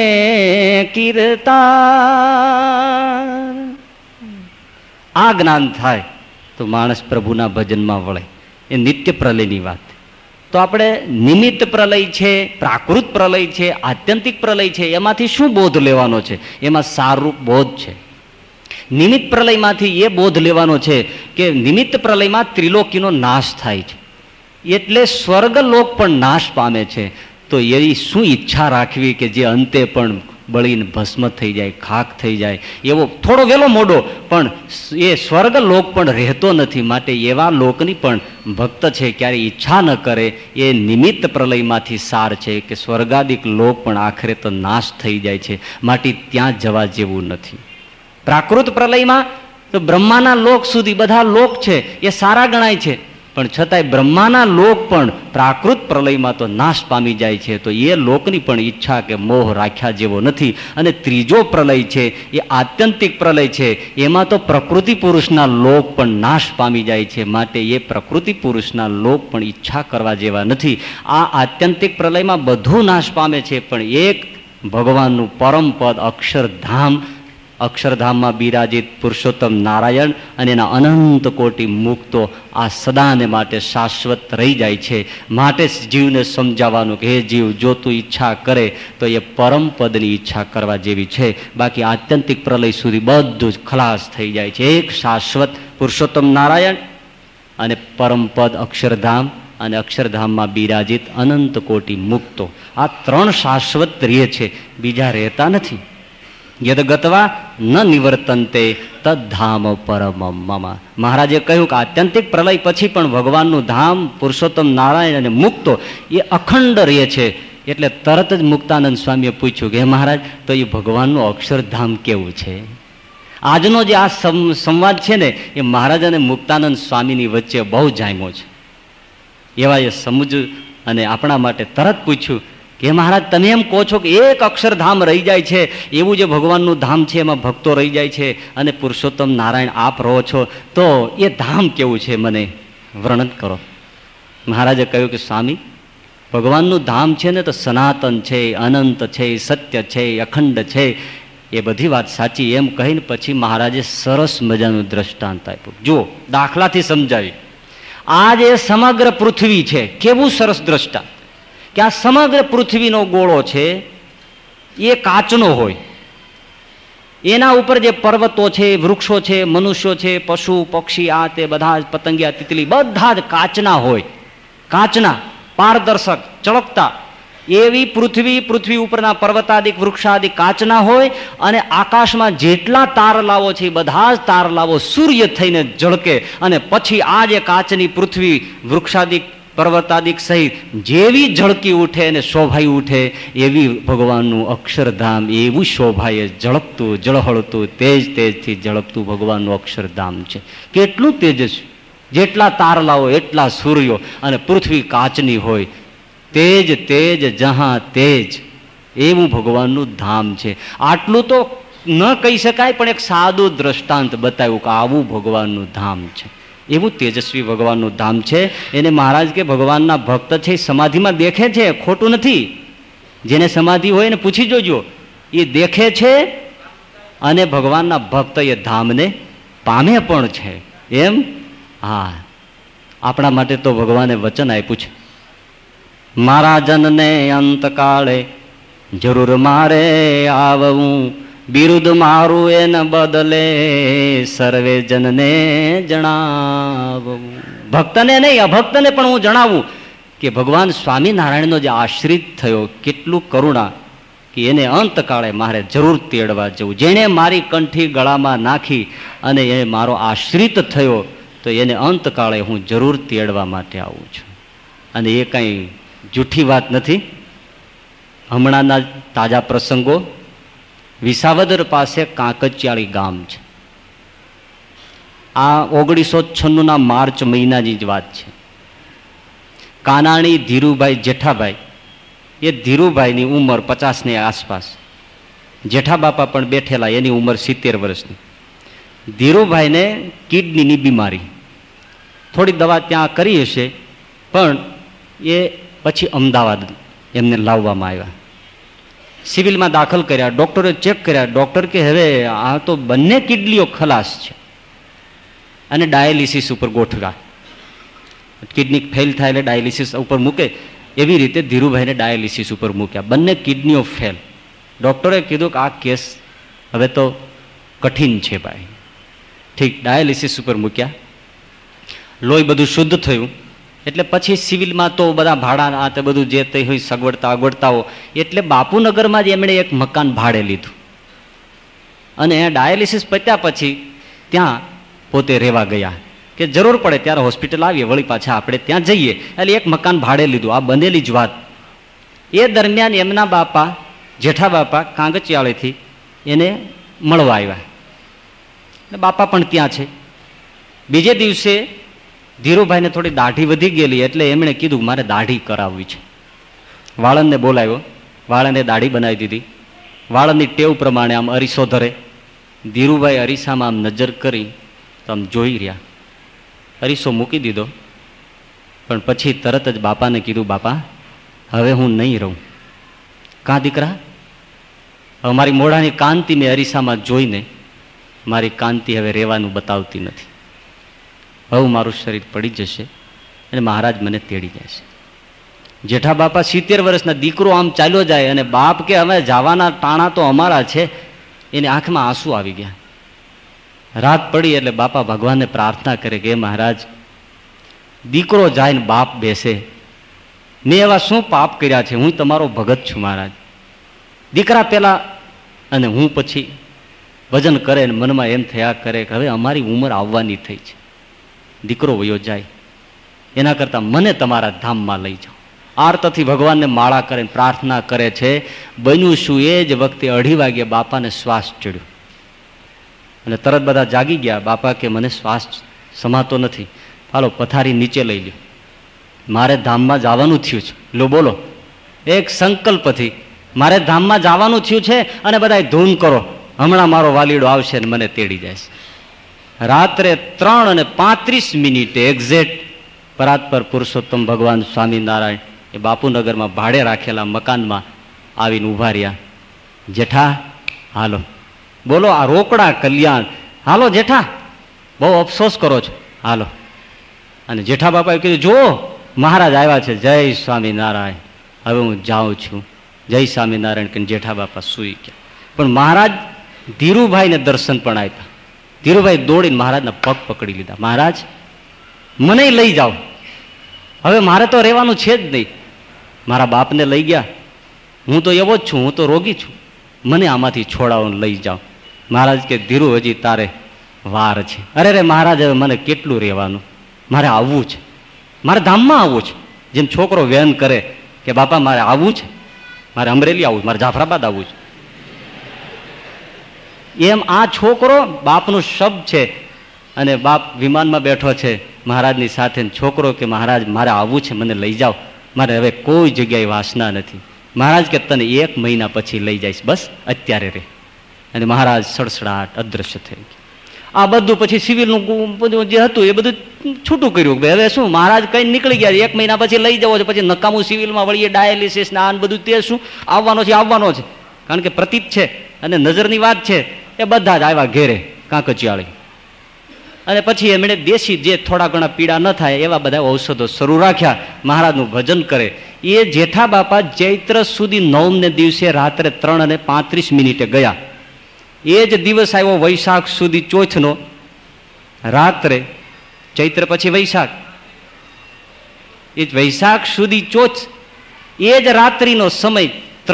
કીર્તાર. આ જ્ઞાન થાય તો માણસ પ્રભુના ભજનમાં વળે. એ નિત્ય પ્રલયની વાત. તો આપણે નિમિત્ત પ્રલય છે, પ્રાકૃત પ્રલય છે, આત્યંતિક પ્રલય છે, એમાંથી શું બોધ લેવાનો છે? એમાં સારું બોધ છે. નિમિત્ત પ્રલયમાંથી એ બોધ લેવાનો છે કે નિમિત્ત પ્રલયમાં ત્રિલોકીનો નાશ થાય છે, એટલે સ્વર્ગલોક પણ નાશ પામે છે. તો એવી શું ઈચ્છા રાખવી કે જે અંતે પણ બળીને ભસ્મ થઈ જાય, ખાક થઈ જાય, એવો થોડો વેલો મોડો પણ એ સ્વર્ગલોક પણ રહેતો નથી. માટે એવા લોકની પણ ભક્ત છે ક્યારે ઈચ્છા ન કરે. એ નિમિત્ત પ્રલયમાંથી સાર છે કે સ્વર્ગાદિક લોક પણ આખરે તો નાશ થઈ જાય છે, માટે ત્યાં જવા જેવું નથી. પ્રાકૃત પ્રલયમાં તો બ્રહ્માના લોક સુધી બધા લોક છે એ સારા ગણાય છે, પણ છતાંય બ્રહ્માના લોક પણ પ્રાકૃત પ્રલયમાં તો નાશ પામી જાય છે. તો એ લોકની પણ ઈચ્છા કે મોહ રાખ્યા જેવો નથી. અને ત્રીજો પ્રલય છે એ આત્યંતિક પ્રલય છે, એમાં તો પ્રકૃતિ પુરુષના લોક પણ નાશ પામી જાય છે, માટે એ પ્રકૃતિ પુરુષના લોક પણ ઈચ્છા કરવા જેવા નથી. આ આત્યંતિક પ્રલયમાં બધું નાશ પામે છે, પણ એક ભગવાનનું પરમ પદ અક્ષરધામ, અક્ષરધામમાં બિરાજિત પુરુષોત્તમ નારાયણ અને એના અનંત કોટી મુક્તો આ સદાને માટે શાશ્વત રહી જાય છે. માટે જીવને સમજાવવાનું કે હે જીવ, જો તું ઈચ્છા કરે તો એ પરમ પદની ઈચ્છા કરવા જેવી છે. બાકી આત્યંતિક પ્રલય સુધી બધું જ ખલાસ થઈ જાય છે. એક શાશ્વત પુરુષોત્તમ નારાયણ અને પરમ પદ અક્ષરધામ અને અક્ષરધામમાં બિરાજિત અનંત કોટી મુક્તો, આ 3 શાશ્વત રહે છે, બીજા રહેતા નથી. યદ ગત્વા ન નિવર્તન્તે તદ્ધામ પરમમ મમ. મહારાજે કહ્યું કે આત્યંતિક પ્રલય પછી પણ ભગવાનનું ધામ પુરુષોત્તમ નારાયણ અને મુક્તો એ અખંડ રહે છે. એટલે તરત જ મુક્તાનંદ સ્વામીએ પૂછ્યું કે હે મહારાજ, તો એ ભગવાનનું અક્ષરધામ કેવું છે? આજનો જે આ સંવાદ છે ને એ મહારાજ અને મુક્તાનંદ સ્વામીની વચ્ચે બહુ જામ્યો છે. એવા એ સમજ અને આપણા માટે તરત પૂછ્યું કે મહારાજ, તમે એમ કહો છો કે એક અક્ષરધામ રહી જાય છે, એવું જે ભગવાનનું ધામ છે એમાં ભક્તો રહી જાય છે અને પુરુષોત્તમ નારાયણ આપ રહો છો, તો એ ધામ કેવું છે મને વર્ણન કરો. મહારાજે કહ્યું કે સ્વામી, ભગવાનનું ધામ છે ને તો સનાતન છે, અનંત છે, સત્ય છે, અખંડ છે. એ બધી વાત સાચી એમ કહીને પછી મહારાજે સરસ મજાનું દ્રષ્ટાંત આપ્યું. જુઓ, દાખલાથી સમજાવી. આ જે સમગ્ર પૃથ્વી છે, કેવું સરસ દ્રષ્ટાંત કે આ સમગ્ર પૃથ્વીનો ગોળો છે એ કાચનો હોય, એના ઉપર જે પર્વતો છે, વૃક્ષો છે, મનુષ્યો છે, પશુ પક્ષી, આ તે બધા જ પતંગિયા તિતલી બધા જ કાચના હોય, કાચના, પારદર્શક, ચળકતા. એવી પૃથ્વી ઉપરના પર્વતાદિક વૃક્ષાદિક કાચના હોય અને આકાશમાં જેટલા તારલાઓ છે બધા જ તારલાઓ સૂર્ય થઈને ઝળકે અને પછી આ જે કાચની પૃથ્વી વૃક્ષાદિક પર્વતાદિક સહિત જેવી ઝળકી ઉઠે અને શોભાઈ ઉઠે એવી ભગવાનનું અક્ષરધામ, એવું શોભાએ ઝળકતું ઝળહળતું તેજથી ઝળકતું ભગવાનનું અક્ષરધામ છે. કેટલું તેજસ્વી! જેટલા તારલાઓ એટલા સૂર્યો, અને પૃથ્વી કાચની હોય. તેજ તેજ જહાં તેજ, એવું ભગવાનનું ધામ છે. આટલું તો ન કહી શકાય, પણ એક સાદું દ્રષ્ટાંત બતાવ્યું કે આવું ભગવાનનું ધામ છે. એવું તેજસ્વી ભગવાનનું ધામ છે. એને મહારાજ કે ભગવાનના ભક્ત છે એ સમાધિમાં દેખે છે, ખોટું નથી. જેને સમાધિ હોય ને પૂછી જોજો, એ દેખે છે અને ભગવાનના ભક્ત એ ધામને પામે પણ છે. એમ? હા, આપણા માટે તો ભગવાને વચન આપ્યું છે, મારા જનને અંતકાળે જરૂર મારે આવવું, બિરુદ મારું એને બદલે સર્વે જનને જણાવવું. ભક્તને નહીં, અભક્તને પણ હું જણાવું કે ભગવાન સ્વામિનારાયણનો જે આશ્રિત થયો, કેટલું કરુણા, કે એને અંતકાળે મારે જરૂર તેડવા જવું. જેણે મારી કંઠી ગળામાં નાખી અને એ મારો આશ્રિત થયો, તો એને અંતકાળે હું જરૂર તેડવા માટે આવું છું. અને એ કંઈ જૂઠી વાત નથી. હમણાંના તાજા પ્રસંગો, વિસાવદર પાસે કાંકચિયાળી ગામ છે. આ 1996 માર્ચ મહિનાની જ વાત છે. કાનાણી ધીરુભાઈ જેઠાભાઈ, એ ધીરુભાઈની ઉંમર 50ની આસપાસ, જેઠા બાપા પણ બેઠેલા, એની ઉંમર 70 વર્ષની. ધીરુભાઈને કિડનીની બીમારી, થોડી દવા ત્યાં કરી હશે, પણ એ પછી અમદાવાદ એમને લાવવામાં આવ્યા. સિવિલમાં દાખલ કર્યા, ડૉક્ટરે ચેક કર્યા. ડૉક્ટર કે હવે આ તો બંને કિડનીઓ ખલાસ છે અને ડાયાલિસિસ ઉપર ગોઠવ્યા. કિડની ફેલ થાય એટલે ડાયાલિસિસ ઉપર મૂકે, એવી રીતે ધીરુભાઈને ડાયાલિસિસ ઉપર મૂક્યા. બંને કિડનીઓ ફેલ. ડૉક્ટરે કીધું કે આ કેસ હવે તો કઠિન છે ભાઈ. ઠીક, ડાયાલિસિસ ઉપર મૂક્યા. લોહી બધું શુદ્ધ થયું એટલે પછી સિવિલમાં તો બધા ભાડા આ તે બધું જે તે હોય સગવડતાઓ, એટલે બાપુનગરમાં જ એમણે એક મકાન ભાડે લીધું અને ડાયાલિસિસ પત્યા પછી ત્યાં પોતે રહેવા ગયા કે જરૂર પડે ત્યારે હોસ્પિટલ આવીએ, વળી પાછા આપણે ત્યાં જઈએ. એટલે એક મકાન ભાડે લીધું. આ બનેલી જ વાત. એ દરમિયાન એમના બાપા, જેઠા બાપા, કાંગચિયાળીથી એને મળવા આવ્યા. બાપા પણ ત્યાં છે. બીજે દિવસે ધીરુભાઈને થોડી દાઢી વધી ગયેલી, એટલે એમણે કીધું મારે દાઢી કરાવવી છે. વાળંદને બોલાવ્યો, વાળંદે દાઢી બનાવી દીધી. વાળંદની ટેવ પ્રમાણે આમ અરીસો ધરે. ધીરુભાઈ અરીસામાં આમ નજર કરી તો આમ જોઈ રહ્યા. અરીસો મૂકી દીધો, પણ પછી તરત જ બાપાને કીધું, બાપા હવે હું નહીં રહું. કાં દીકરા? હવે મારી મોઢાની કાંતિ મેં અરીસામાં જોઈને મારી કાંતિ હવે રહેવાનું બતાવતી નથી. હવે મારું શરીર પડી જશે અને મહારાજ મને તેડી જશે. જેઠા બાપા 70 વર્ષના, દીકરો આમ ચાલ્યો જાય અને બાપ કે હવે જવાના ટાણા તો અમારા છે. એની આંખમાં આંસુ આવી ગયા. રાત પડી એટલે બાપા ભગવાનને પ્રાર્થના કરે કે મહારાજ, દીકરો જાય ને બાપ બેસે, મેં એવા શું પાપ કર્યા છે? હું તમારો ભગત છું મહારાજ. દીકરા પેલા અને હું પછી ભજન કરે ને મનમાં એમ થયા કરે કે હવે અમારી ઉંમર આવવાની થઈ છે, દીકરો વયો જાય, એના કરતાં મને તમારા ધામમાં લઈ જાઓ. આર્તથી ભગવાનને માળા કરે, પ્રાર્થના કરે છે. બન્યું શું, એ જ વખતે 2:30 વાગ્યે બાપાને શ્વાસ ચડ્યો અને તરત બધા જાગી ગયા. બાપા કે મને શ્વાસ સમાતો નથી, હાલો પથારી નીચે લઈ લ્યો, મારે ધામમાં જવાનું થયું છે. લો બોલો, એક સંકલ્પથી મારે ધામમાં જવાનું થયું છે અને બધા ધૂન કરો, હમણાં મારો વાલીડો આવશે ને મને તેડી જાય છે. રાત્રે 3:35 એક્ઝેક્ટ પરાત્પર પુરુષોત્તમ ભગવાન સ્વામિનારાયણ એ બાપુનગરમાં ભાડે રાખેલા મકાનમાં આવીને ઊભા રહ્યા. જેઠા હાલો, બોલો આ રોકડા કલ્યાણ, હાલો જેઠા, બહુ અફસોસ કરો છો, હાલો. અને જેઠા બાપાએ કીધું, જો મહારાજ આવ્યા છે, જય સ્વામિનારાયણ, હવે હું જાઉં છું, જય સ્વામિનારાયણ કહીને જેઠા બાપા સૂઈ ગયા. પણ મહારાજ ધીરુભાઈને દર્શન પણ આપ્યા. ધીરુભાઈ દોડીને મહારાજના પગ પકડી લીધા. મહારાજ મને લઈ જાઓ, હવે મારે તો રહેવાનું છે જ નહીં. મારા બાપને લઈ ગયા, હું તો એવો જ છું, હું તો રોગી છું, મને આમાંથી છોડાવો, લઈ જાઓ. મહારાજ કે ધીરુ હજી તારે વાર છે. અરે રે મહારાજ, હવે મને કેટલું રહેવાનું, મારે આવવું છે, મારે ધામમાં આવવું છે. જેમ છોકરો વેન કરે કે બાપા મારે આવવું છે, મારે અમરેલી આવવું, મારે જાફરાબાદ આવવું છે, એમ આ છોકરો બાપનું શબ્દ છે અને બાપ વિમાનમાં બેઠો છે મહારાજની સાથે. છોકરો કે મહારાજ મારે આવવું છે, મને લઈ જાઓ, મારે હવે કોઈ જગ્યાએ વાસના નથી. મહારાજ કે તને 1 મહિના પછી લઈ જઈશ, બસ અત્યારે રે. અને મહારાજ સડસડાટ અદ્રશ્ય થઈ ગયા. આ બધું પછી સિવિલનું બધું જે હતું એ બધું છૂટું કર્યું. હવે શું મહારાજ કઈ નીકળી ગયા, 1 મહિના પછી લઈ જવો છે, પછી નકામું સિવિલમાં વળીએ, ડાયાલિસિસ ને આન બધું તે શું આવવાનો છે. કારણ કે પ્રતીત છે અને નજરની વાત છે. એ બધા જ આવ્યા ઘેરે કાંકચિયાળી. અને પછી એમણે દેશી જે થોડા ઘણા પીડા ન થાય એવા બધા ઔષધો શરૂ રાખ્યા. મહારાજનું ભજન કરે. એ જેઠા બાપા ચૈત્ર સુધી 9ને દિવસે રાત્રે 3:35 ગયા. એ જ દિવસ આવ્યો વૈશાખ સુધી ચોથનો રાત્રે, ચૈત્ર પછી વૈશાખ, એ જ વૈશાખ સુધી ચોથ, એ જ રાત્રિનો સમય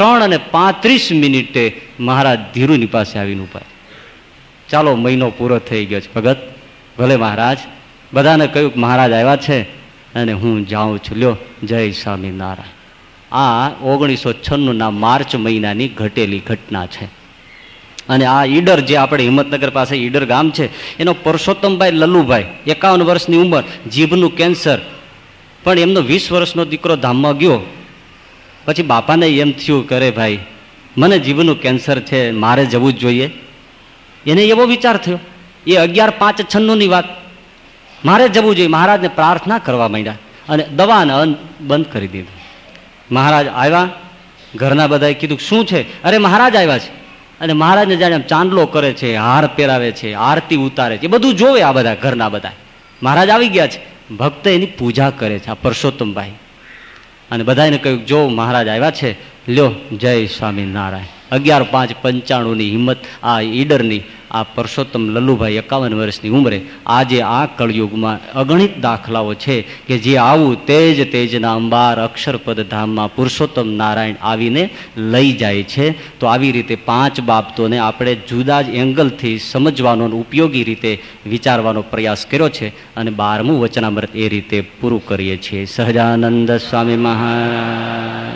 3:35 મહારાજ ધીરુની પાસે આવીને ઉભા. ચાલો મહિનો પૂરો થઈ ગયો છે ભગત, ભલે મહારાજ. બધાને કહ્યું મહારાજ આવ્યા છે અને હું જાઉં છું, લ્યો જય સ્વામિનારાયણ. આ 1996 માર્ચ મહિનાની ઘટેલી ઘટના છે. અને આ ઈડર જે આપણે હિંમતનગર પાસે ઈડર ગામ છે, એનો પરસોત્તમભાઈ લલ્લુભાઈ, 51 વર્ષની ઉંમર, જીભનું કેન્સર. પણ એમનો 20 વર્ષનો દીકરો ધામમાં ગયો. પછી બાપાને એમ થયું કરે ભાઈ મને જીભનું કેન્સર છે, મારે જવું જ જોઈએ. એને એવો વિચાર થયો. એ 11/5/96 વાત, મારે જવું જોઈએ. મહારાજને પ્રાર્થના કરવા માંડ્યા અને દવાને બંધ કરી દીધું. મહારાજ આવ્યા, ઘરના બધાએ કીધું શું છે? અરે મહારાજ આવ્યા છે. અને મહારાજને જાણે ચાંદલો કરે છે, હાર પહેરાવે છે, આરતી ઉતારે છે, એ બધું જોવે આ બધા ઘરના બધા. મહારાજ આવી ગયા છે, ભક્ત એની પૂજા કરે છે, આ પરસોત્તમભાઈ. અને બધાને કહ્યું જો મહારાજ આવ્યા છે, લ્યો જય સ્વામિનારાયણ. 11/5/95 હિંમત આ ઈડરની આ પરસોત્તમ લલ્લુભાઈ 51 વર્ષની ઉંમરે આજે આ કળયુગમાં અગણિત દાખલાઓ છે કે જે આવું તેજના અંબાર અક્ષરપદ ધામમાં પુરુષોત્તમ નારાયણ આવીને લઈ જાય છે. તો આવી રીતે 5 બાબતોને આપણે જુદા જ એંગલથી સમજવાનો, ઉપયોગી રીતે વિચારવાનો પ્રયાસ કર્યો છે અને 12મું વચનામૃત એ રીતે પૂરું કરીએ છીએ. સહજાનંદ સ્વામી મહારાજ.